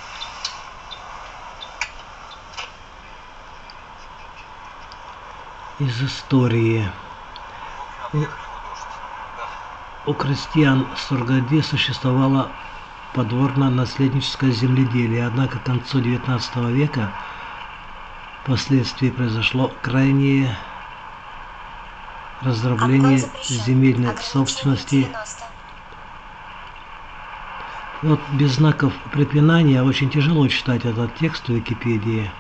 Из истории. У, у крестьян Сурготе существовало подворно-наследническое земледелие, однако к концу девятнадцатого века впоследствии произошло крайнее раздробление земельной собственности. Вот без знаков препинания очень тяжело читать этот текст в Википедии.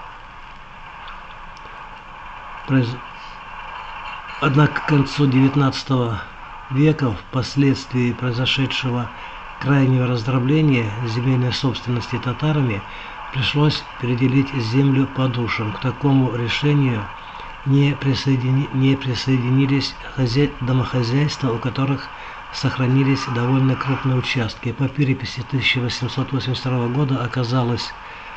Произ... Однако к концу девятнадцатого века, впоследствии произошедшего крайнего раздробления земельной собственности татарами, пришлось переделить землю по душам. К такому решению не, присоедини... не присоединились хозя... домохозяйства, у которых сохранились довольно крупные участки. По переписи тысяча восемьсот восемьдесят второго года оказалось,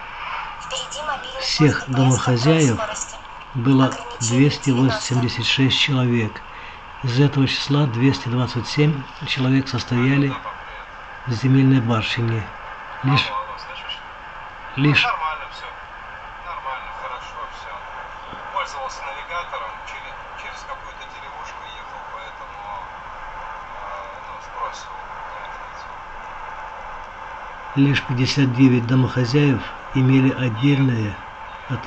всех домохозяев было двести восемьдесят шесть человек. Из этого числа двести двадцать семь человек состояли в земельной барщине. Лишь, лишь Нормально все. Нормально, хорошо все. Пользовался навигатором, через, через какую-то деревушку ехал, поэтому э, ну, сбросил Лишь пятьдесят девять домохозяев имели отдельные от,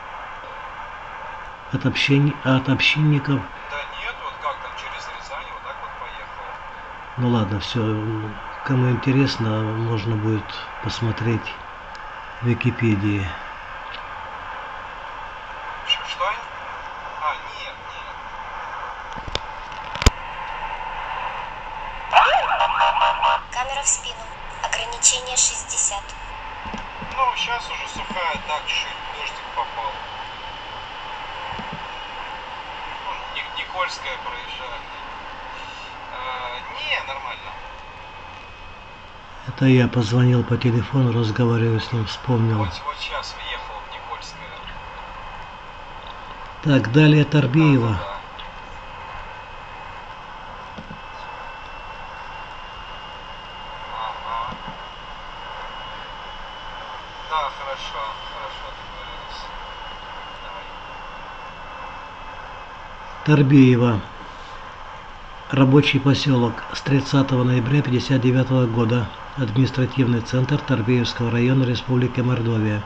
от, общин, от общинников. Да нет, вот как там через Рязань вот так вот поехал. Ну ладно, все, кому интересно, можно будет посмотреть в Википедии. Ш- Что? А, нет, нет. Камера в спину. Ограничение шестьдесят. Ну, сейчас уже сухая, так чуть-чуть дождик попал. Ну, Ник- Никольская проезжает. А, не, нормально. Это я позвонил по телефону, разговариваю с ним, вспомнил. Вот, вот сейчас въехал в Никольское. Так, далее Торбеева. Да, да, да. Ага. Да, хорошо, хорошо договорились. Давай. Торбеева. Рабочий поселок с тридцатого ноября тысяча девятьсот пятьдесят девятого года. Административный центр Торбеевского района Республики Мордовия.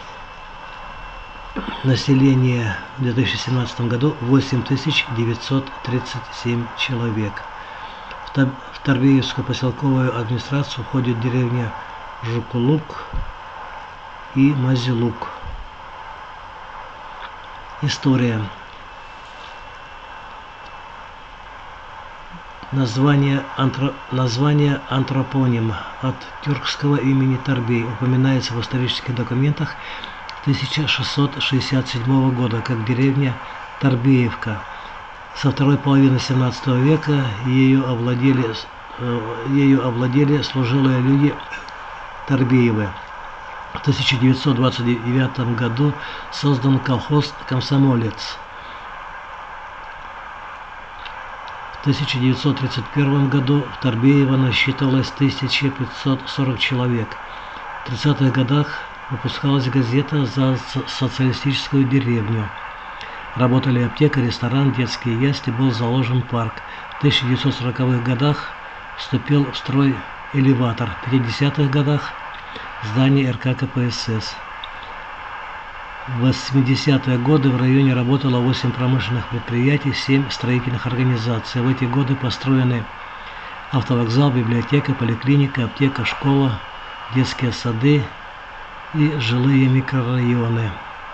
Население в две тысячи семнадцатом году восемь тысяч девятьсот тридцать семь человек. В Торбеевскую поселковую администрацию входит деревня Жукулук и Мазилук. История. Название, антро, название антропоним от тюркского имени Торбей упоминается в исторических документах тысяча шестьсот шестьдесят седьмого года как деревня Торбеевка. Со второй половины семнадцатого века ею овладели, ею овладели служилые люди Торбеевы. В тысяча девятьсот двадцать девятом году создан колхоз «Комсомолец». В тысяча девятьсот тридцать первом году в Торбеево насчитывалось тысяча пятьсот сорок человек. В тридцатых годах выпускалась газета «За социалистическую деревню». Работали аптека, ресторан, детские ясли, был заложен парк. В тысяча девятьсот сороковых годах вступил в строй элеватор. В пятидесятых годах здание эр ка ка пэ эс эс. В восьмидесятые годы в районе работало восемь промышленных предприятий, семь строительных организаций. В эти годы построены автовокзал, библиотека, поликлиника, аптека, школа, детские сады и жилые микрорайоны.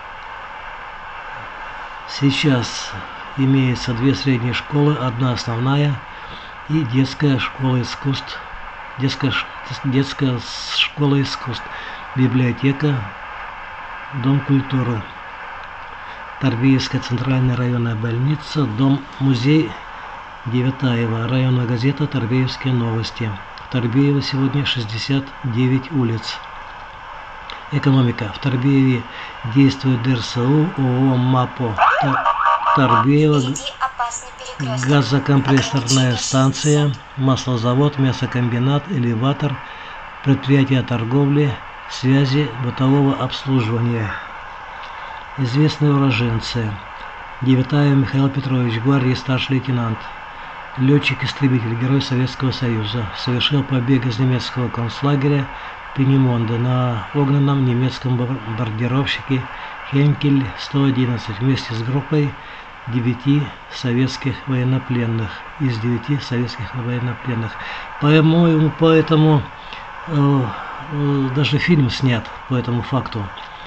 Сейчас имеется две средние школы, одна основная и детская школа искусств, детская, детская школа искусств, библиотека, дом культуры, Торбеевская центральная районная больница, дом-музей Девятаева, районная газета «Торбеевские новости». В Торбеево сегодня шестьдесят девять улиц. Экономика. В Торбееве действует дэ эр эс у, ООО МАПО Торбеево, газокомпрессорная станция, маслозавод, мясокомбинат, элеватор, предприятия торговли, связи, бытового обслуживания. Известные уроженцы. Девятаев Михаил Петрович, гвардии старший лейтенант, летчик-истребитель, герой Советского Союза. Совершил побег из немецкого концлагеря Пенемонде на огненном немецком бомбардировщике Хенкель сто одиннадцать вместе с группой девяти советских военнопленных, из девяти советских военнопленных. По-моему, поэтому э, э, даже фильм снят по этому факту.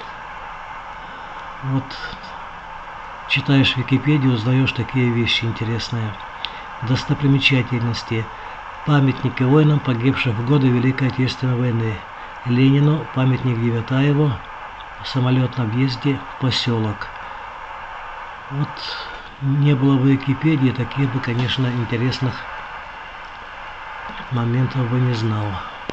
Вот читаешь Википедию, узнаешь такие вещи интересные. Достопримечательности. Памятники воинам, погибшим в годы Великой Отечественной войны. Ленину, памятник Девятаеву, в самолетном въезде в поселок. Вот не было бы Википедии, таких бы, конечно, интересных моментов бы не знал.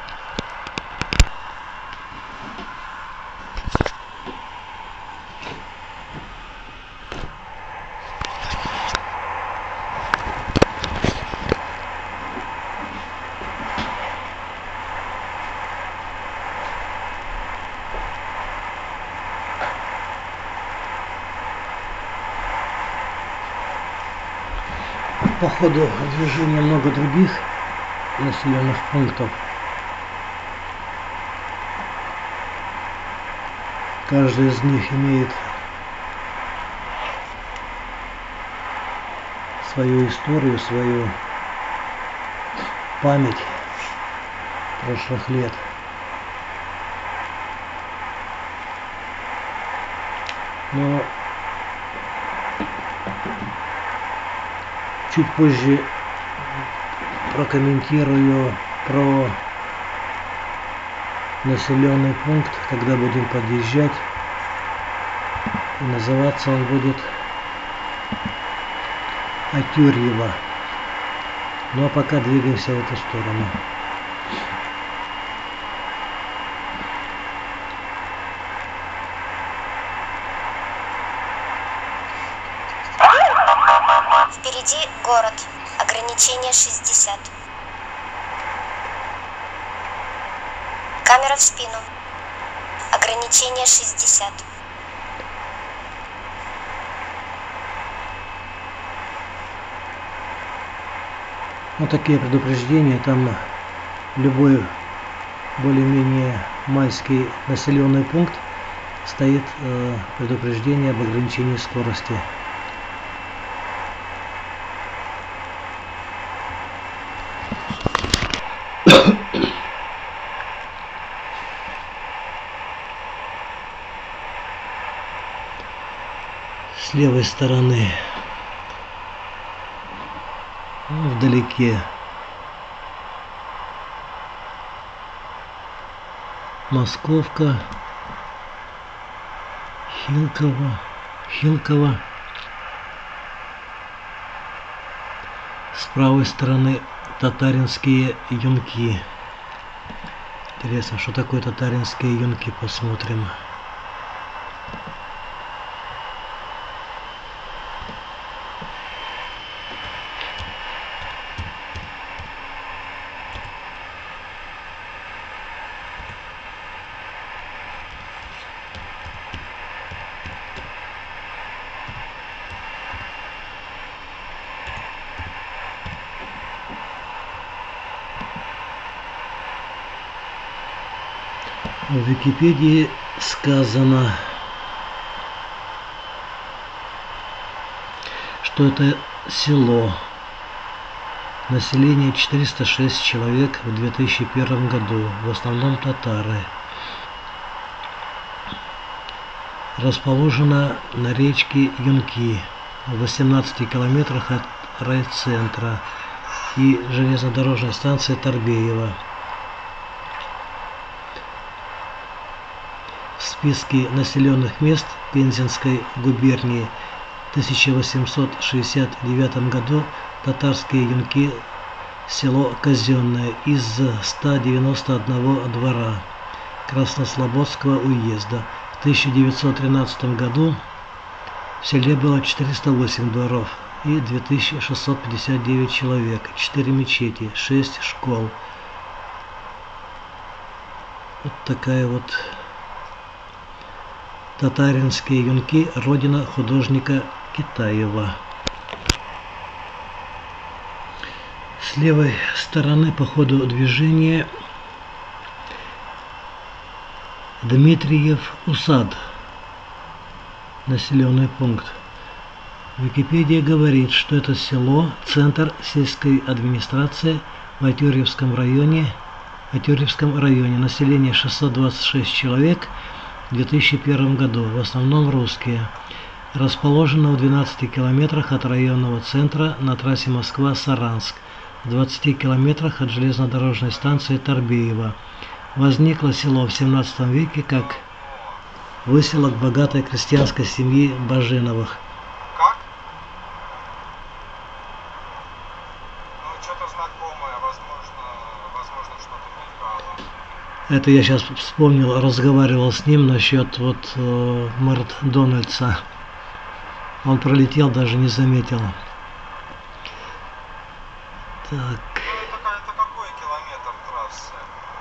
По ходу движения много других населенных пунктов. Каждый из них имеет свою историю, свою память прошлых лет. Но чуть позже прокомментирую про населенный пункт, когда будем подъезжать. И называться он будет Атюрьево. Ну а пока двигаемся в эту сторону. Впереди город. Ограничение шестьдесят. Камера в спину. Ограничение шестьдесят. Вот такие предупреждения. Там любой более-менее майский населенный пункт стоит э, предупреждение об ограничении скорости. С левой стороны вдалеке Московка, Хилково, Хилково. С правой стороны татаринские юнки. Интересно, что такое татаринские юнки, посмотрим. В Википедии сказано, что это село. Население четыреста шесть человек в две тысячи первом году, в основном татары. Расположено на речке Юнки, в восемнадцати километрах от райцентра и железнодорожной станции Торбеево. В списке населенных мест Пензенской губернии в тысяча восемьсот шестьдесят девятом году татарские юнки село Казенное из ста девяноста одного двора Краснослободского уезда. В тысяча девятьсот тринадцатом году в селе было четыреста восемь дворов и две тысячи шестьсот пятьдесят девять человек, четыре мечети, шесть школ. Вот такая вот татаринские юнки, родина художника Китаева. С левой стороны по ходу движения Дмитриев Усад, населенный пункт. Википедия говорит, что это село – центр сельской администрации в Атюрьевском районе, Атюрьевском районе. Население шестьсот двадцать шесть человек в две тысячи первом году, в основном русские. Расположено в двенадцати километрах от районного центра на трассе Москва-Саранск, в двадцати километрах от железнодорожной станции Торбеево. Возникло село в семнадцатом веке как выселок богатой крестьянской семьи Баженовых. Как? Ну, что-то знакомое, возможно, возможно, что-то мелькало. Это я сейчас вспомнил, разговаривал с ним насчет вот э, Макдональдса. Он пролетел, даже не заметил. Так. Ну, это, это какой километр трассы?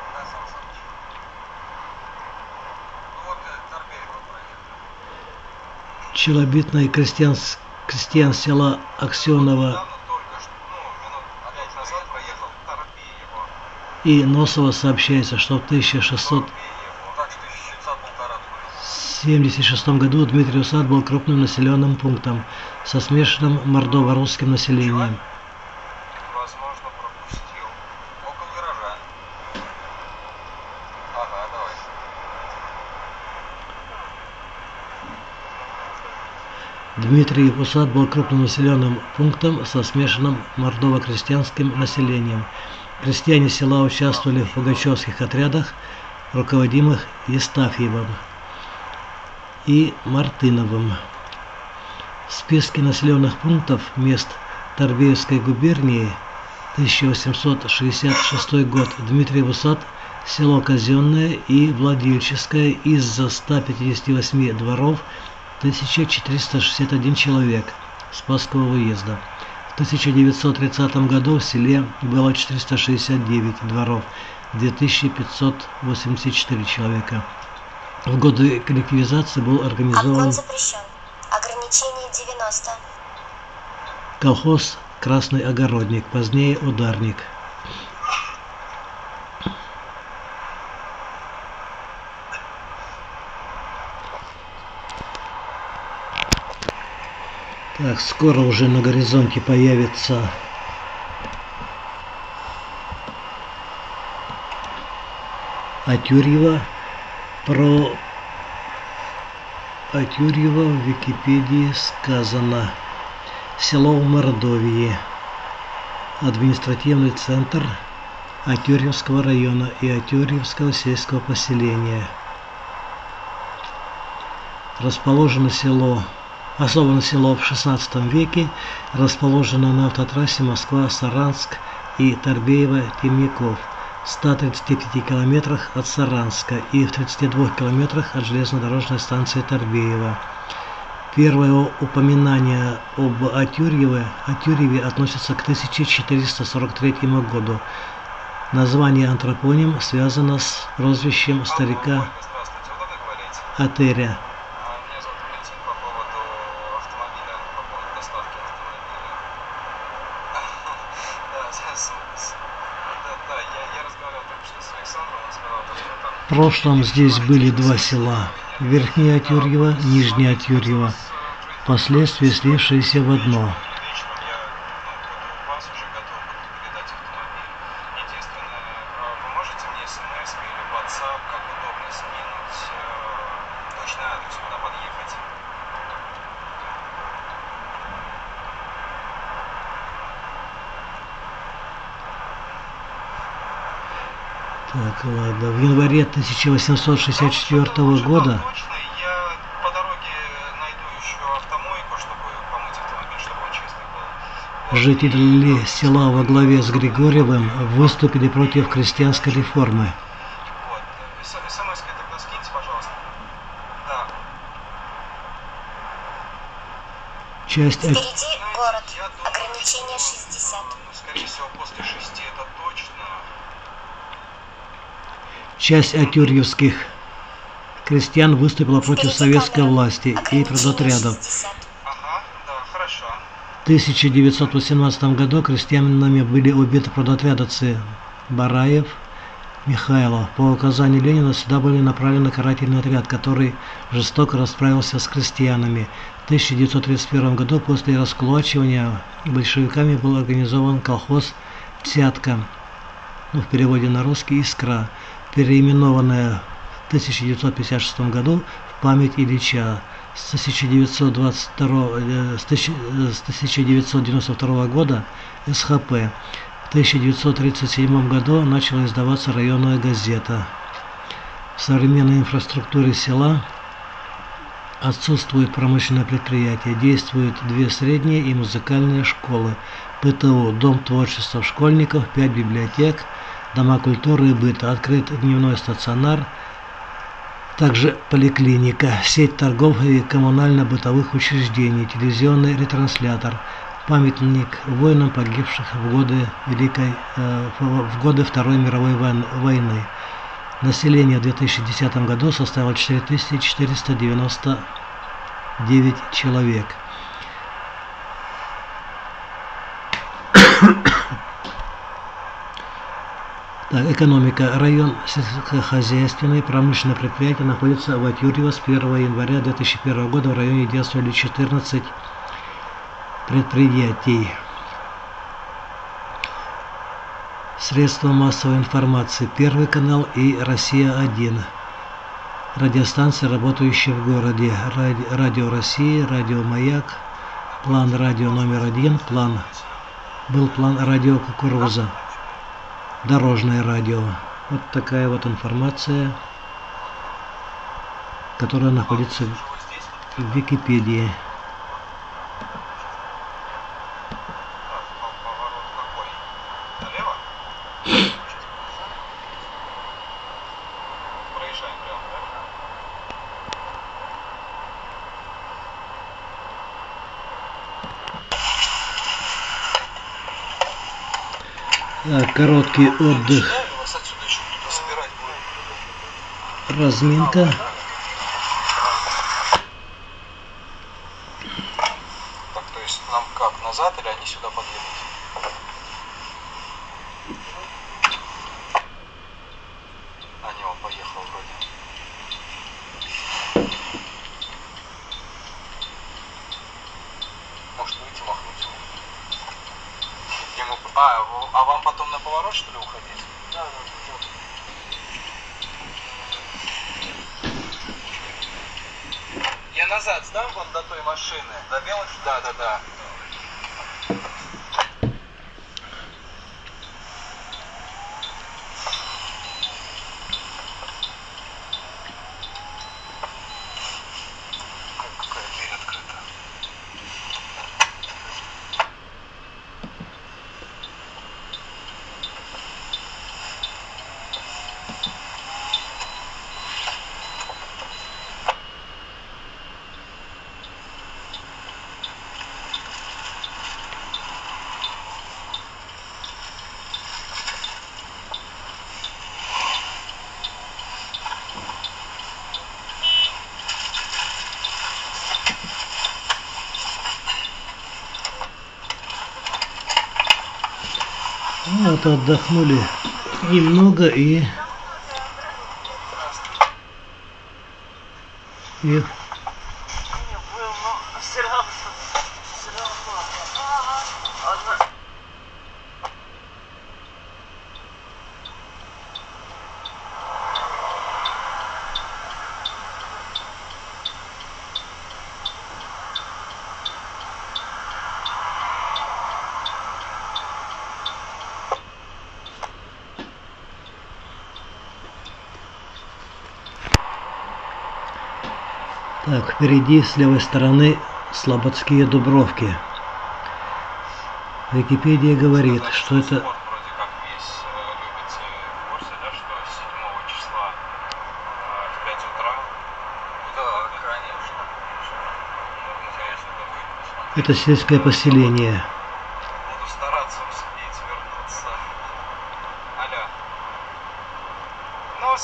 Ну, вот Торбеево проехали. Челобитный крестьян, крестьян села Аксенова Недавно только что, ну, минут пять назад проехал Торбеево. и Носова сообщается, что в тысяча шестьсот Торбеево. Так что ищется полтора тысяча девятьсот семьдесят шестом году Дмитриев Сад был крупным населенным пунктом со смешанным мордово-русским населением. Возможно, пропустил. Около гаража. Ага, давай. Дмитриев Сад был крупным населенным пунктом со смешанным мордово-крестьянским населением. Крестьяне села участвовали в пугачевских отрядах, руководимых Евстафьевым и Мартыновым. В списке населенных пунктов мест Торбеевской губернии тысяча восемьсот шестьдесят шестой год Дмитриев Сад, село Казенное и Владельческое из-за ста пятидесяти восьми дворов тысяча четыреста шестьдесят один человек Спасского уезда. В тысяча девятьсот тридцатом году в селе было четыреста шестьдесят девять дворов, две тысячи пятьсот восемьдесят четыре человека. В годы коллективизации был организован Обгон запрещен. Ограничение девяносто. колхоз «Красный огородник», позднее «Ударник». Так, скоро уже на горизонте появится Атюрьево. Про Атюрьево в Википедии сказано: село в Мордовии, административный центр Атюрьевского района и Атюрьевского сельского поселения. Расположено село Основано село в шестнадцатом веке, расположено на автотрассе Москва-Саранск и Торбеево-Темников, в ста тридцати пяти километрах от Саранска и в тридцати двух километрах от железнодорожной станции Торбеево. Первое упоминание об Атюрьеве, Атюрьеве относится к тысяча четыреста сорок третьему году. Название антропоним связано с прозвищем старика Здравствуйте, удобно говорить? Атеря. А, меня зовут Валентин по поводу автомобиля, по поводу доставки автомобиля. Да, с- с- да, да, я, я разговаривал только что с Александром, он сказал, что там... В прошлом здесь были два села – Верхнее Атюрьево, Нижнее Атюрьево, впоследствии слившиеся в одно. Вечером я, ну, буду у вас уже готов буду передать автомобиль. Единственное, а вы можете мне смс или WhatsApp, как удобно, скинуть э, точный адрес, куда подъехать? Так, ладно. В январе тысяча восемьсот шестьдесят четвёртого года Точно, я по дороге найду еще автомойку, чтобы помыть автомобиль, чтобы он чистый был. Вот. жители села во главе с Григорьевым выступили против крестьянской реформы. Вот. С- СМС-кой тогда скиньте, пожалуйста. Да. Часть От- Впереди город. Я думаю, Ограничение что, шестьдесят. ну, скорее всего, после шести это точно. часть атюрьевских крестьян выступила против Впереди советской камера. власти и Ограничение продотрядов. шестьдесят. Ага, да, хорошо. В тысяча девятьсот восемнадцатом году крестьянами были убиты продотрядовцы Бараев, Михайлов. По указанию Ленина сюда были направлены карательный отряд, который жестоко расправился с крестьянами. В тысяча девятьсот тридцать первом году после раскулачивания большевиками был организован колхоз «Цятка», ну, в переводе на русский «Искра», переименованная в тысяча девятьсот пятьдесят шестом году в память Ильича. С тысяча девятьсот двадцать второго, э, с тысяча- э, с тысяча девятьсот девяносто второго года эс ха пэ. В тысяча девятьсот тридцать седьмом году начала издаваться районная газета. В современной инфраструктуре села отсутствует промышленное предприятие, действуют две средние и музыкальные школы, пэ тэ у, дом творчества школьников, пять библиотек, дома культуры и быта, открыт дневной стационар, также поликлиника, сеть торгов и коммунально-бытовых учреждений, телевизионный ретранслятор, памятник воинам, погибших в годы Великой, э, в годы Второй мировой войны. Население в две тысячи десятом году составило четыре тысячи четыреста девяносто девять человек. В Так, экономика. Район сельскохозяйственный, промышленное предприятие находится в Атюрьево. С первого января две тысячи первого года в районе действовали четырнадцать предприятий. Средства массовой информации. Первый канал и Россия один. Радиостанции, работающие в городе. Ради, Радио России, Радио Маяк, План радио номер один, План. Был План радио Кукуруза. Дорожное радио. Вот такая вот информация, которая находится в Википедии. Так, короткий отдых. Разминка. Так, то есть нам как, назад или они сюда подъедут? Они, он поехал вроде. Может выйти махнуть? Ему... А, а вам потом на поворот, что ли, уходить? Да, да, да. Я назад сдам вон до той машины. До белой? Да, да, да. Какая дверь открыта? Вот отдохнули немного и, и так, впереди с левой стороны Слободские Дубровки. Википедия говорит, что это... Вроде как весь любите в курсе, да, что седьмого числа в пять утра? Да, конечно. Интересно, это будет посмотреть. Это сельское поселение. Буду стараться успеть вернуться. Алло. Нос.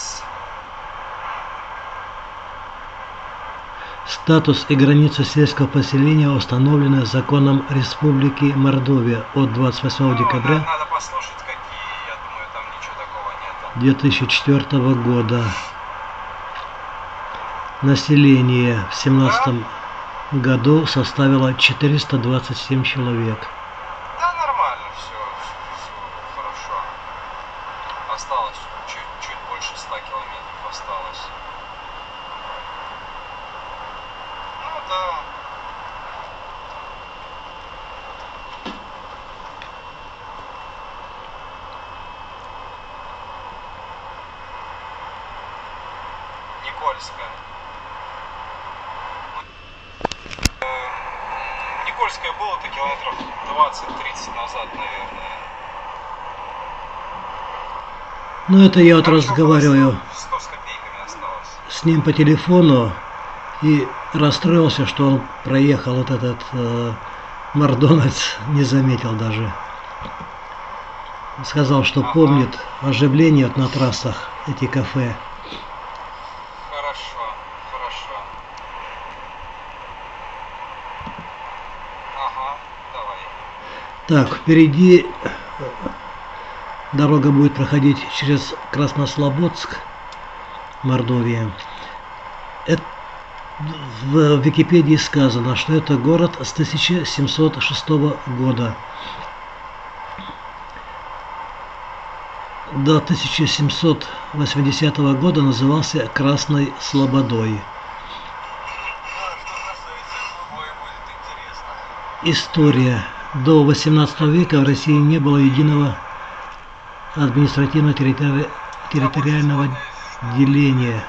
Статус и границы сельского поселения установлены законом Республики Мордовия от двадцать восьмого декабря Надо послушать, какие, я думаю, там ничего такого нет. две тысячи четвёртого года. Население в семнадцатом году составило четыреста двадцать семь человек. Да, нормально, все, все хорошо. Осталось чуть-чуть больше ста километров осталось. Ну да. Никольская. Никольская было-то километров двадцать-тридцать назад, наверное. Ну это я вот разговариваю сто с копейками осталось. с ним по телефону и расстроился, что он проехал вот этот э, мордонец, не заметил даже. Сказал, что Ага. помнит оживление вот на трассах, эти кафе. Хорошо, хорошо. Ага, давай. Так, впереди дорога будет проходить через Краснослободск, Мордовия. Это, в Википедии сказано, что это город с тысяча семьсот шестого года. До тысяча семьсот восьмидесятого года назывался Красной Слободой. История. До восемнадцатого века в России не было единого административно-территориального деления.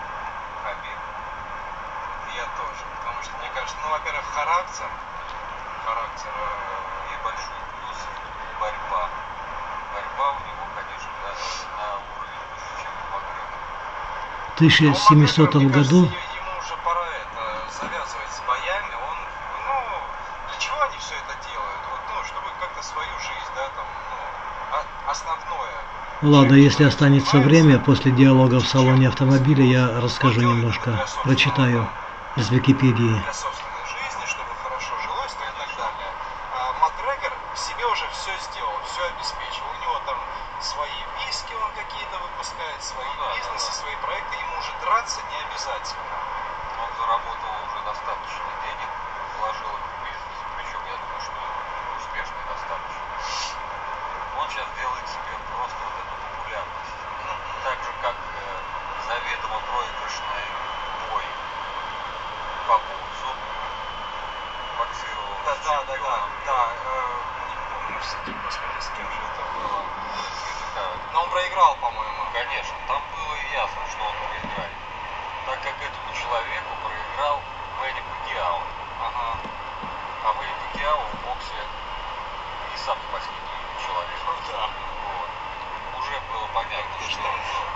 Я тоже, потому что, мне кажется, ну, во-первых, характер, характер и большой плюс борьба. Борьба у него, конечно, даже на уровень выше, чем у Макгрегора. В тысяча семисотом году Ему уже пора это завязывать с боями. Он, ну, для чего они все это делают? Вот, ну, чтобы как-то свою жизнь, да, там, ну, основное. Ладно, если останется время, после диалога в салоне автомобиля я расскажу немножко, прочитаю из Википедии. Для собственной жизни, чтобы хорошо жилось, то и так далее. А Макгрегор себе уже все сделал, все обеспечил. У него там свои виски он какие-то выпускает, свои бизнесы, свои проекты. Ему уже драться не обязательно. Он заработал уже достаточно денег, вложил их в бизнес, причем я думаю, что успешный достаточно. Он сейчас делает себе просто вот эту популярность. Так же, как э, заведомо проигрышный бой по боксу боксировал Да, с да, да, да, чемпионом. да. э, Не помню, с кем, господи, с кем же это было. Это Но он проиграл, по-моему. Конечно, там было ясно, что он проиграет. Так как этому человеку проиграл Мэнни Пакьяо. Ага. А Мэнни Пакьяо в боксе не самый последний человек. Ну да. Вот. Уже было понятно, Ты что что?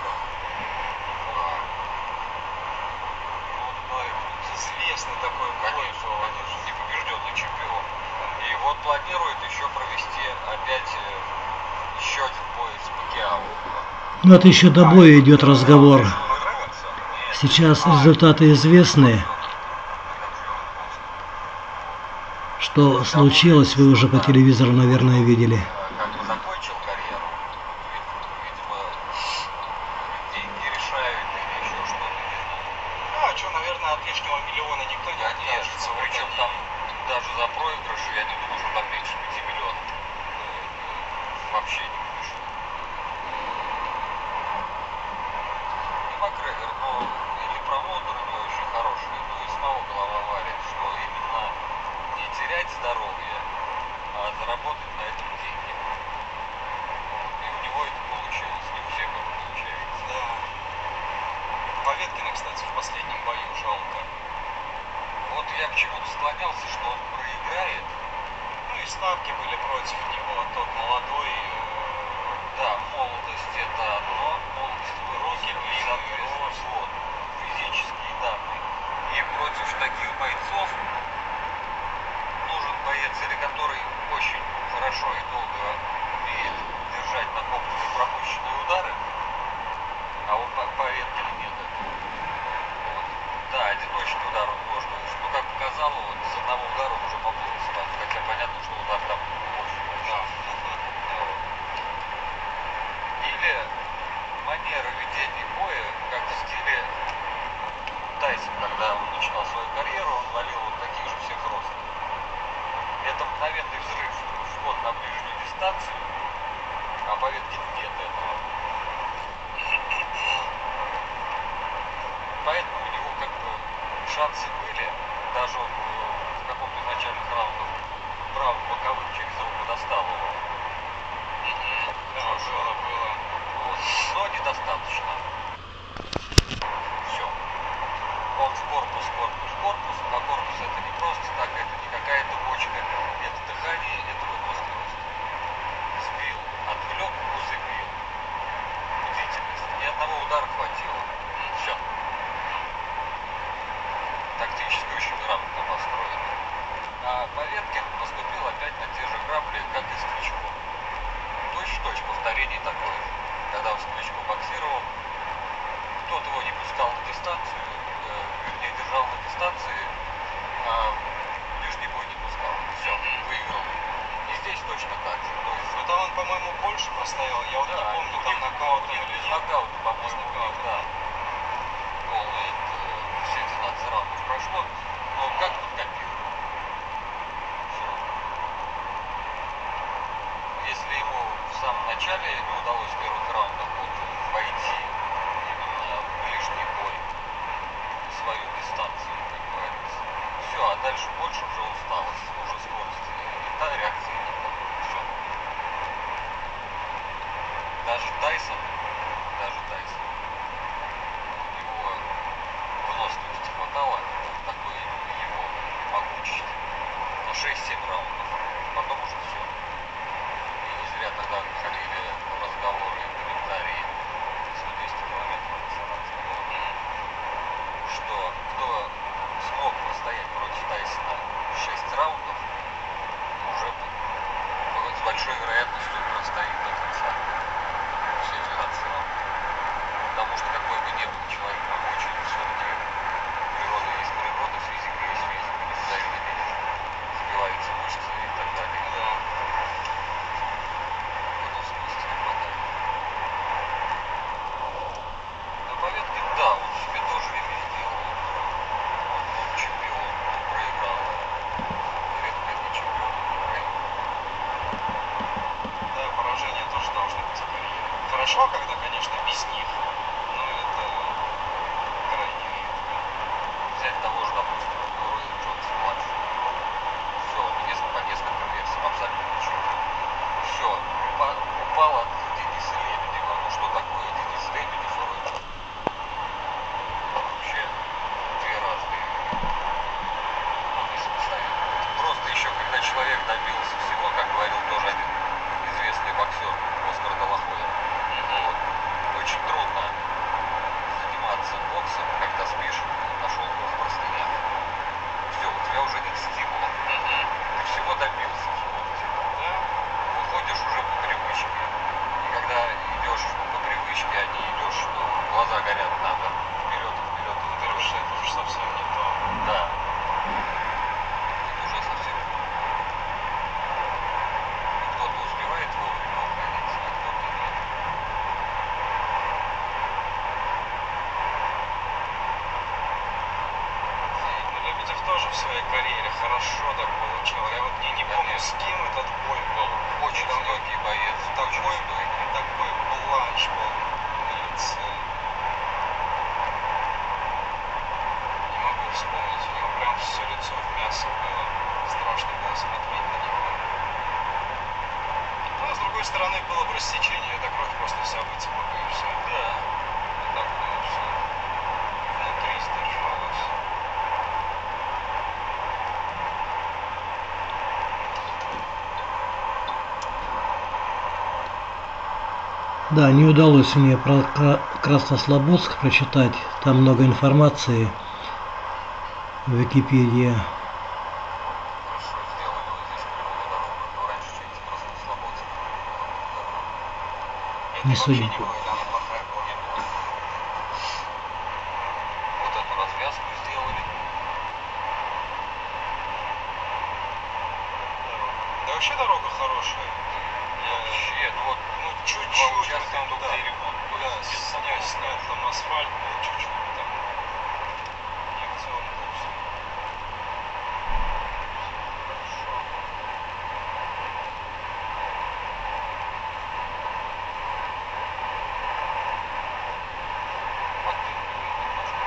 он, ну, Известный такой бой конечно, был. конечно, непобежденный чемпион. И вот планирует еще провести опять э, еще один бой с Пакьяо. Ну это еще до боя идет разговор. Сейчас результаты известны. Что случилось, вы уже по телевизору, наверное, видели. Как бы закончил карьеру, видимо, деньги решают или еще что-то, не знаю. Ну, а что, наверное, от лишнего миллиона никто не Конечно, откажется. Вот причем они. там даже за проигрыш, я не думаю, что там меньше пяти миллионов э, э, вообще не вышло. И Макгрегор, ну, или промоутер у него очень хороший, но и снова голова варит, что именно не терять здоровье, а заработать на этом деньги. И у него это получилось, не у всех это получается. Да. Поветкина, кстати, в последнем бою жалко. Вот я к чему-то склонялся, что он проиграет. Ну и ставки были против него. Тот молодой. э, Да, молодость это одно, молодость рост, и соответственно, вот, физические данные. И против таких бойцов нужен боец, или который очень хорошо и долго умеет держать накопленные пропущенные удары, а вот по Поветкину нет этого. Вот. Да, одиночный удар он может, ну как показало, вот с одного удара он уже поплыл спать, хотя понятно, что удар там очень большой. Или манера ведения боя, как в стиле Тайсон, когда он начинал свою карьеру, он валил вот таких же всех ростов. Это мгновенный взрыв, вход на ближнюю дистанцию, а Поветкин нет этого. Поэтому у него как бы шансы были, даже он в каком-то из начальных раундов правым боковым через руку достал его. Да, было, было. Вот. Но недостаточно. Все. Он в корпус, корпус, корпус. А корпус это не просто так, это не какая-то бочка, это дыхание, это выносливость. Сбил, отвлек, усыпил. Бдительность. Ни одного удара хватило. Все. Тактически дольше простоял. Я вот не Да, помню, у там них- нокаут у них или без нет. нокаута, по-моему, Без у них, нокаута. да. Полные э, все двенадцать раундов прошло. Но как тут копируют? Все равно. Если ему в самом начале не удалось в первых раундах вот войти именно в ближний бой, свою дистанцию, как говорится. Все, а дальше больше уже усталость, уже скорости не та, реакции не та. Все. Даже Тайсон, даже Тайсон, у него выносливости хватало в такой его могучести на шесть-семь раундов. Потом уже все. И не зря тогда ходили разговоры и комментарии с двести километров дистанции было, что кто смог постоять против Тайсона шесть раундов, уже с большой вероятностью простоит до конца все двенадцать раундов. Потому что какой бы ни был человек могучий, все-таки природа есть природа, физика есть физика, не всегда их видишь. Сбиваются мышцы и так далее. Да. Выносливости не хватает. На поветке, да, он себе тоже имя сделал. Он, он чемпион, он проиграл. Редко это чемпион Украины. Да, поражения тоже должны быть в карьере. Хорошо, когда, конечно, без них, но это крайне редко. Взять того же, допустим, Рой Джонса младшего. Все, он несколько, по несколько версий абсолютно чемпион. Все, упал от Дениса Лебедева. Ну что такое Денис Лебедев и Рой Джонс? Вообще две разные. Ну, не сопоставимые. Просто еще когда человек добился всего, как говорил тоже один известный боксер Оскар де ла Хойя, вот, очень трудно заниматься боксом, когда спишь на шелковых простынях. Все, у тебя уже нет стимула. Ты всего добился в спорте. Да? Выходишь уже по привычке. И когда идешь по привычке, а не идешь, что глаза горят, надо вперед и вперед и Это вперед. уже, это уже совсем не то. Да. Это уже совсем не то. И кто-то успевает вовремя уходить, а кто-то нет. Ну, Лебедев тоже в своей карьере хорошо так получил. Я вот не, не помню, с кем этот бой был. Очень Там стойкий боец, очень такой, стойкий. такой бланш был на лице. Не могу вспомнить. У него прям все лицо в мясо было. Страшно было смотреть на него. Ну, а с другой стороны, было бы рассечение, эта кровь просто вся вытекла бы и все. Да. А так у него все внутри сдержалось. Да, не удалось мне про Кра- Краснослободск прочитать. Там много информации в Википедии. Хорошо сделали вот здесь прямую дорогу, а то раньше через Краснослободск. Это Не вообще судьба. не было, она плохая была. Не было. Вот эту развязку сделали. Дорога. Да вообще дорога хорошая. Я, Вообще, ну вот, ну, два чуть-чуть участка там, только да, и ремонт. То да, есть без снять, самого снять там асфальт был чуть-чуть там. Инъекционно все. хорошо. Подтыгивает немножко.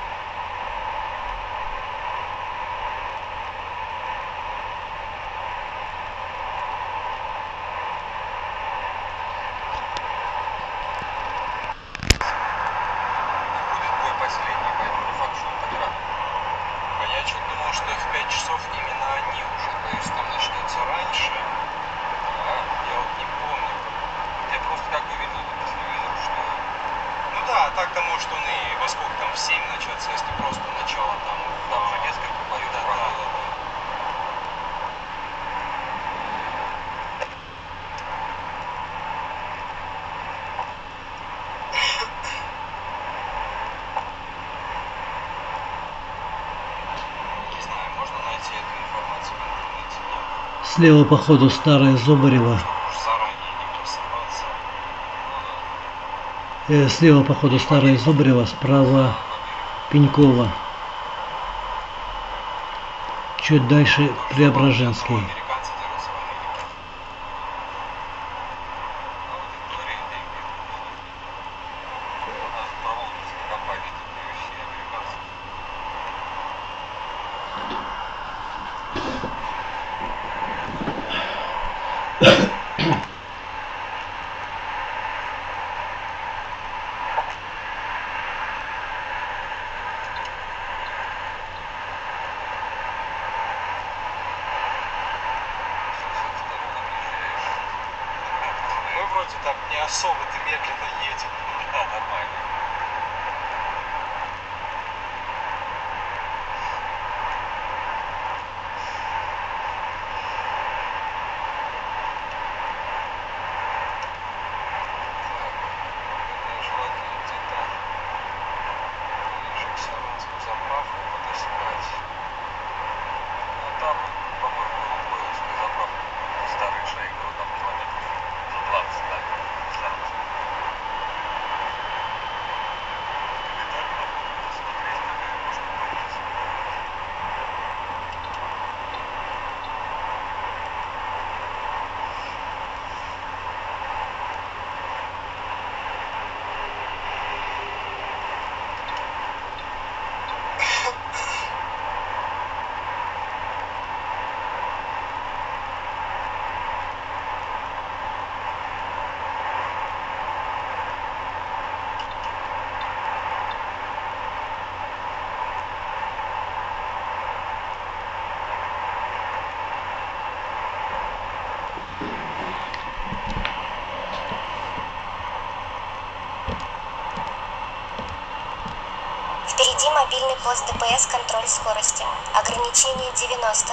И будет бой последний, поэтому не факт, что он так рано. А я что-то думал, что их в пять часов именно они уже, то есть там начнется раньше. А, Я вот не помню. я просто как бы видел по телевизору, что Ну да, а так-то может он и во сколько там, в семь начаться, если просто начало там. там а, же несколько боев да, да, проходит. да, да. Не знаю, можно найти эту информацию в интернете. Нет. Слева по ходу старая Зубарева. Чтобы уж заранее не прессоваться. Э, слева, походу, Старое Зубрево, справа Пенькова. Чуть дальше Преображенский. Американцы держат свои маяки. У нас проводится компания ю эф си американцев. Мы вроде так не особо-то медленно едем. Да, нормально. Желательно где-то ближе к Саранскую заправку подыскать. Ну там, по-моему, Лукойловская заправка, старый Шайгу, там километров за двадцать, да, Саранска. Детально надо посмотреть, какая может появиться. Впереди мобильный пост ДПС, контроль скорости. Ограничение девяносто.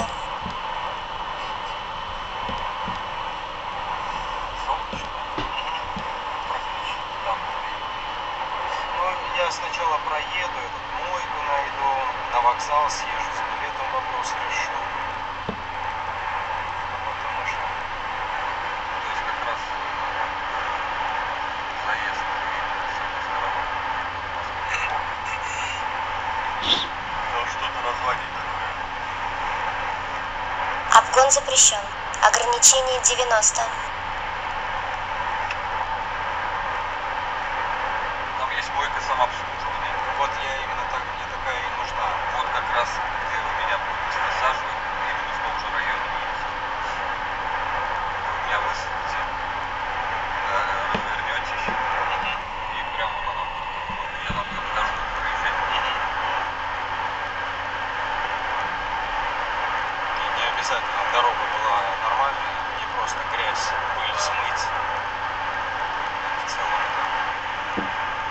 Солнечно. Практически там. Ну, я сначала проеду, этот мойку найду, на вокзал съезжу, с билетом вопрос решу. А потом уже... То есть как раз заезд с этой стороны. Там что-то название такое. Обгон запрещен. Ограничение девяносто. Там есть мойка самообслуживания. Вот я именно так, мне такая и нужна. Вот как раз где вы меня будете высаживать, именно в том же районе есть. Вы меня высадите, э, развернетесь и прямо на нам. Я вам ее покажу, как проезжать. И не обязательно дорога была нормальная, не просто грязь, пыль смыть. В целом, да.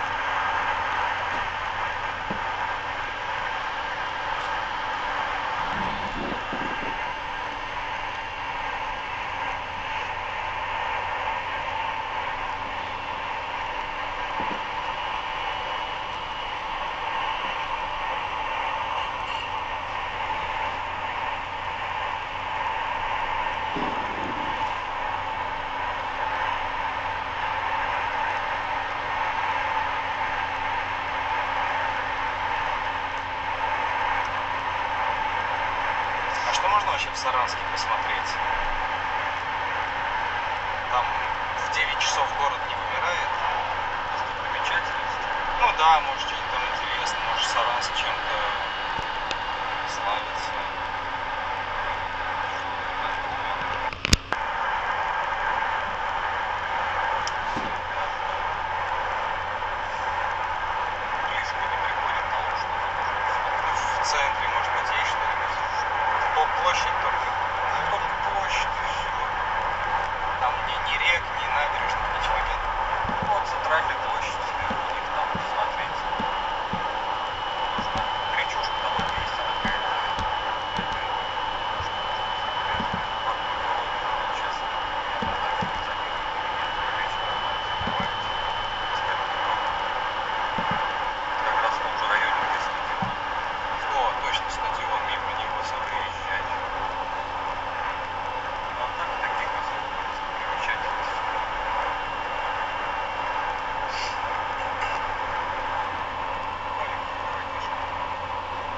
А что можно вообще в Саранске посмотреть? Там в девять часов город не вымирает. Достопримечательность. Ну да, может что-нибудь там интересно, может Саранск чем-то славится. Близко не приходит того, что ты можешь Ну, в центре, может быть, есть что-нибудь. По площадь только. Ну, только площадь и все. Там ни, ни рек, ни набережных, ничего нет. вот центральная площадь, у них там смотреть. Нужно речушка там есть, она какая-то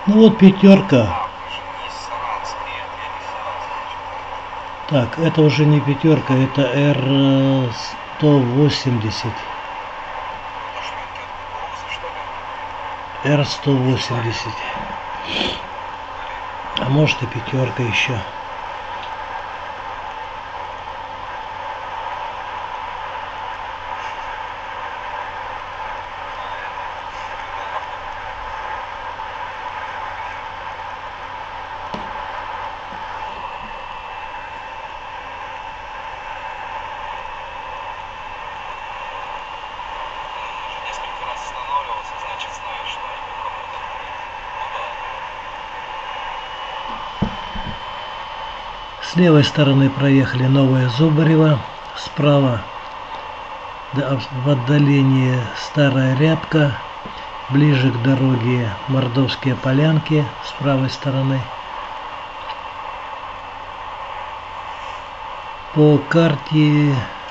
Ну вот пятерка. А, вы же не Саранский, нет, я не Саранский. Так, это уже не пятерка, это Р сто восемьдесят. Это шведки от кукурузы, что ли? Р сто восемьдесят. А может и пятерка еще. Несколько раз останавливался, значит знаешь, что они по кому-то ходят. Ну да. С левой стороны проехали Новое Зубарево, справа да, в отдалении Старая Рябка, ближе к дороге Мордовские Полянки с правой стороны. По карте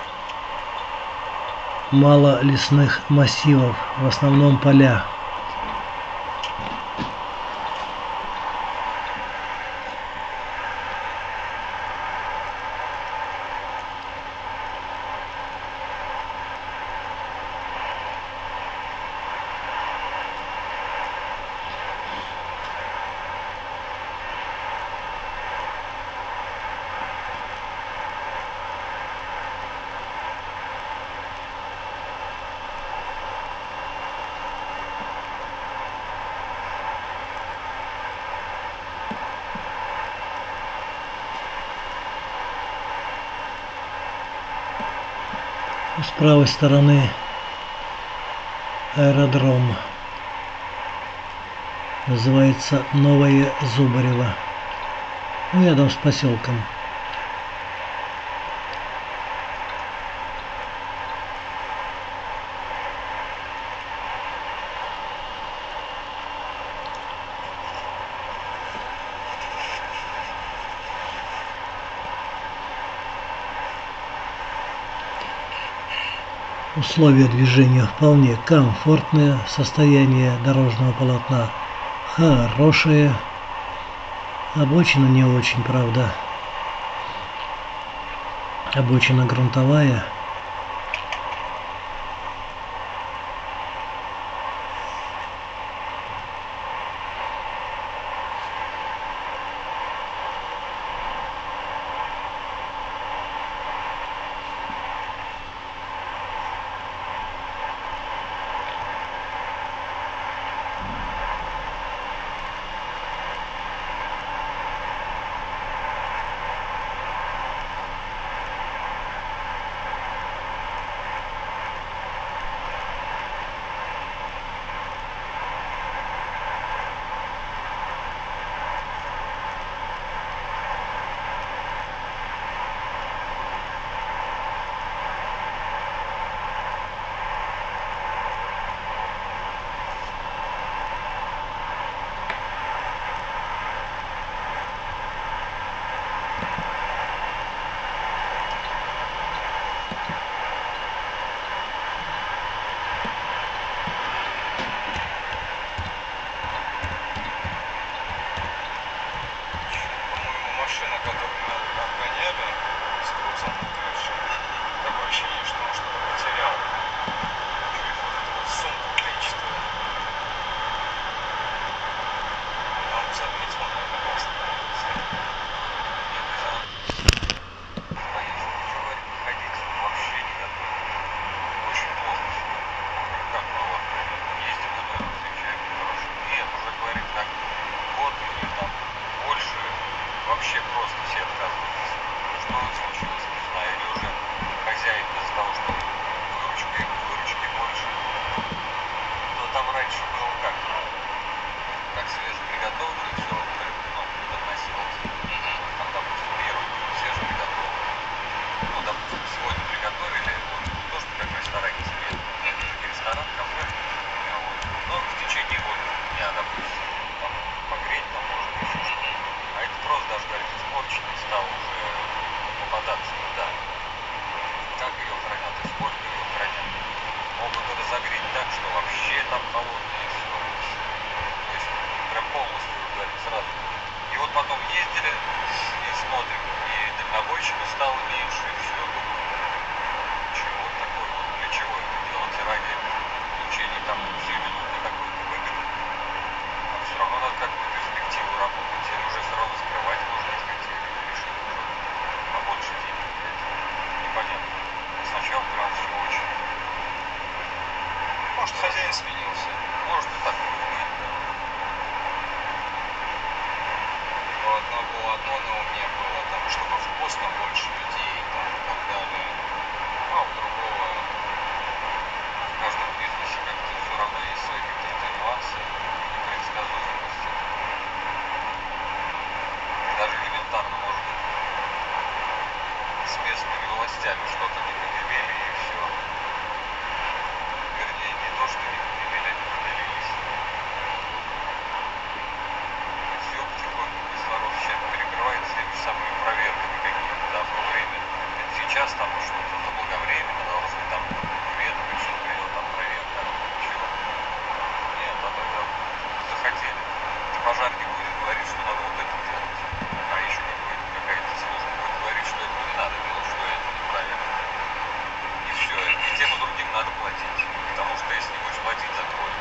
мало лесных массивов, в основном поля. С правой стороны аэродром. Называется Новое Зубарево. Ну, рядом с поселком. Условия движения вполне комфортные, состояние дорожного полотна хорошее, обочина не очень, правда, обочина грунтовая. По-моему, машина, которую мы обгоняли с грузом на крыше, такое ощущение, что он что-то потерял. Чуть вот эту вот сумку клетчатую. Он заметил, наверное, мы остановился. Поездку, что говорит, ходить вообще хозяин сменился. Может и так быть, да. У одного было одно на уме было, там, чтобы в пост там больше людей там, и так далее. А у другого В каждом бизнесе как-то все равно есть свои какие-то нюансы, непредсказуемости. Даже элементарно, может быть, с местными властями что-то не поделили и все. Вернее, не то, что не поделили, они поделились. Все потихоньку кислород перекрывается теми самыми проверками какими-то, да, в то время. Это сейчас там что-то заблаговременно должны там уведомить, что придет там проверка. Чего? Нет, а тогда захотели. Пожарник будет говорить, что надо вот это делать. А еще какой-то, какая-то служба будет говорить, что этого не надо делать, что это неправильно. И все. И тем и другим надо платить. Потому что если не будешь платить, закроют.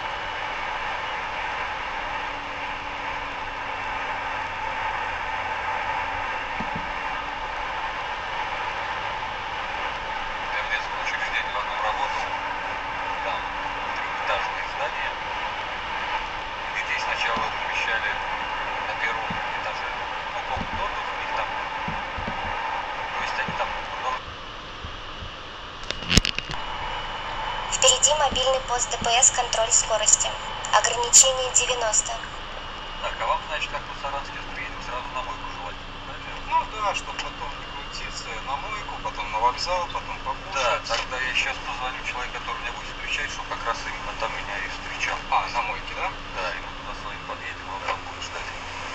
Я в детском учреждении в одном работал. Там трехэтажные здания. Детей сначала размещали на первом этаже. Ну, комнату отдыха у них там. То есть они там... Впереди мобильный пост ДПС «Контроль скорости». Ограничение девяносто. Так, а вам, значит, как в Саранске приедем, сразу на мойку желательно, правильно? Ну да, чтобы потом не крутиться на мойку, потом на вокзал, потом Да, покушать. тогда я сейчас позвоню человеку, который меня будет встречать, чтобы как раз именно там меня и встречал. А, на мойке, да? Да, и мы туда с вами подъедем, он там будет ждать.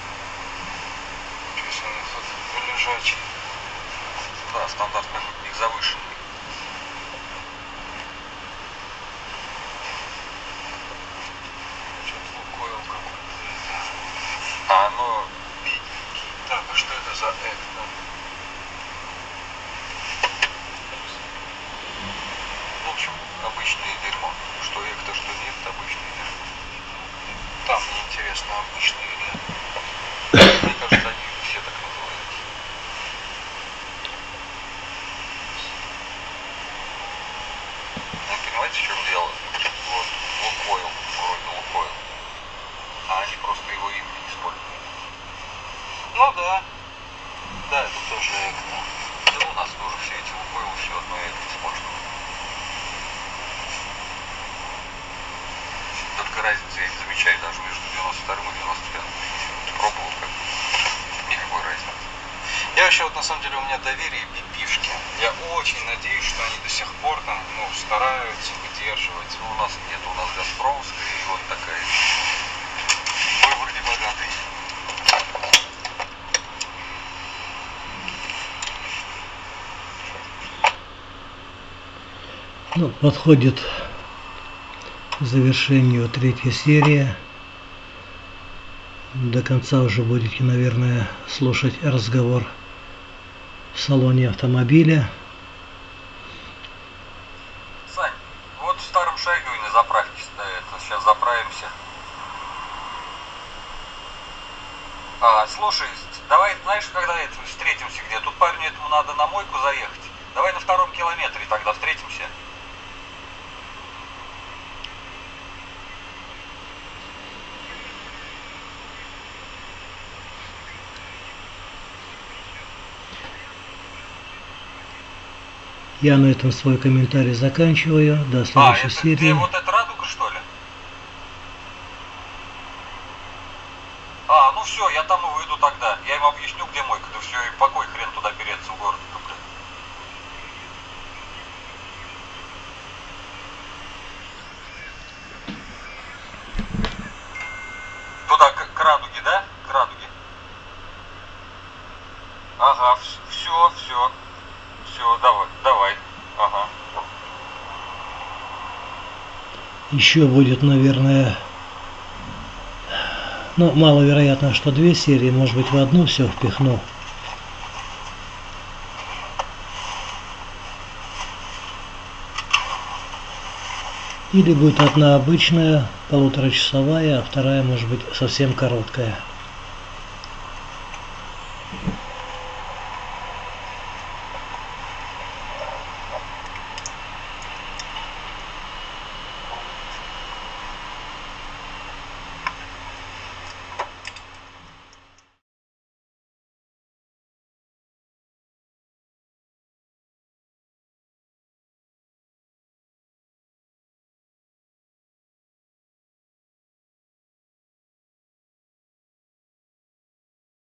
Чуть он тут лежачий. Да, стандарт как бы у них завышенный. Что-то Лукойл какой-то. А оно... Так, а что это за экто? В общем, обычное дерьмо. Что экто, что нет, обычное дерьмо. Там мне интересно, обычный или нет. Мне кажется, они все так называются. Ну, понимаете, в чем дело? Вот, Лукойл, вроде Лукойл. А они просто его имя не используют. Ну да. Да, это тоже экто. Да у нас тоже все эти Лукойлы, все одно экто используют. Только разница, я не замечаю даже между девяносто вторым и девяносто пятым. Пробовал как бы. Никакой разницы. Я вообще вот на самом деле у меня доверие бипишки. Я очень надеюсь, что они до сих пор там, ну, стараются выдерживать. Ну, у нас нет, у нас Газпромская, и вот такая. Выбор небогатый. Ну, подходит к завершению третья серия. До конца уже будете, наверное, слушать разговор в салоне автомобиля. Сань, вот в Старом Шайгине заправьтесь, да, это, сейчас заправимся. А, слушай, давай, знаешь, когда это, встретимся где? Тут парню этому надо на мойку заехать. Давай на втором километре тогда встретимся. Я на этом свой комментарий заканчиваю. До А, следующей это серии. где вот эта радуга, что ли? А, ну все, я там и выйду тогда. Я им объясню, где мойка. Да все, и покой хрен туда переться в город. Туда, к, к радуге, да? К радуге. Ага, все, все. Все, давай, давай. Ага. Еще будет, наверное, ну, маловероятно, что две серии, может быть, в одну все впихну. Или будет одна обычная, полуторачасовая, а вторая, может быть, совсем короткая.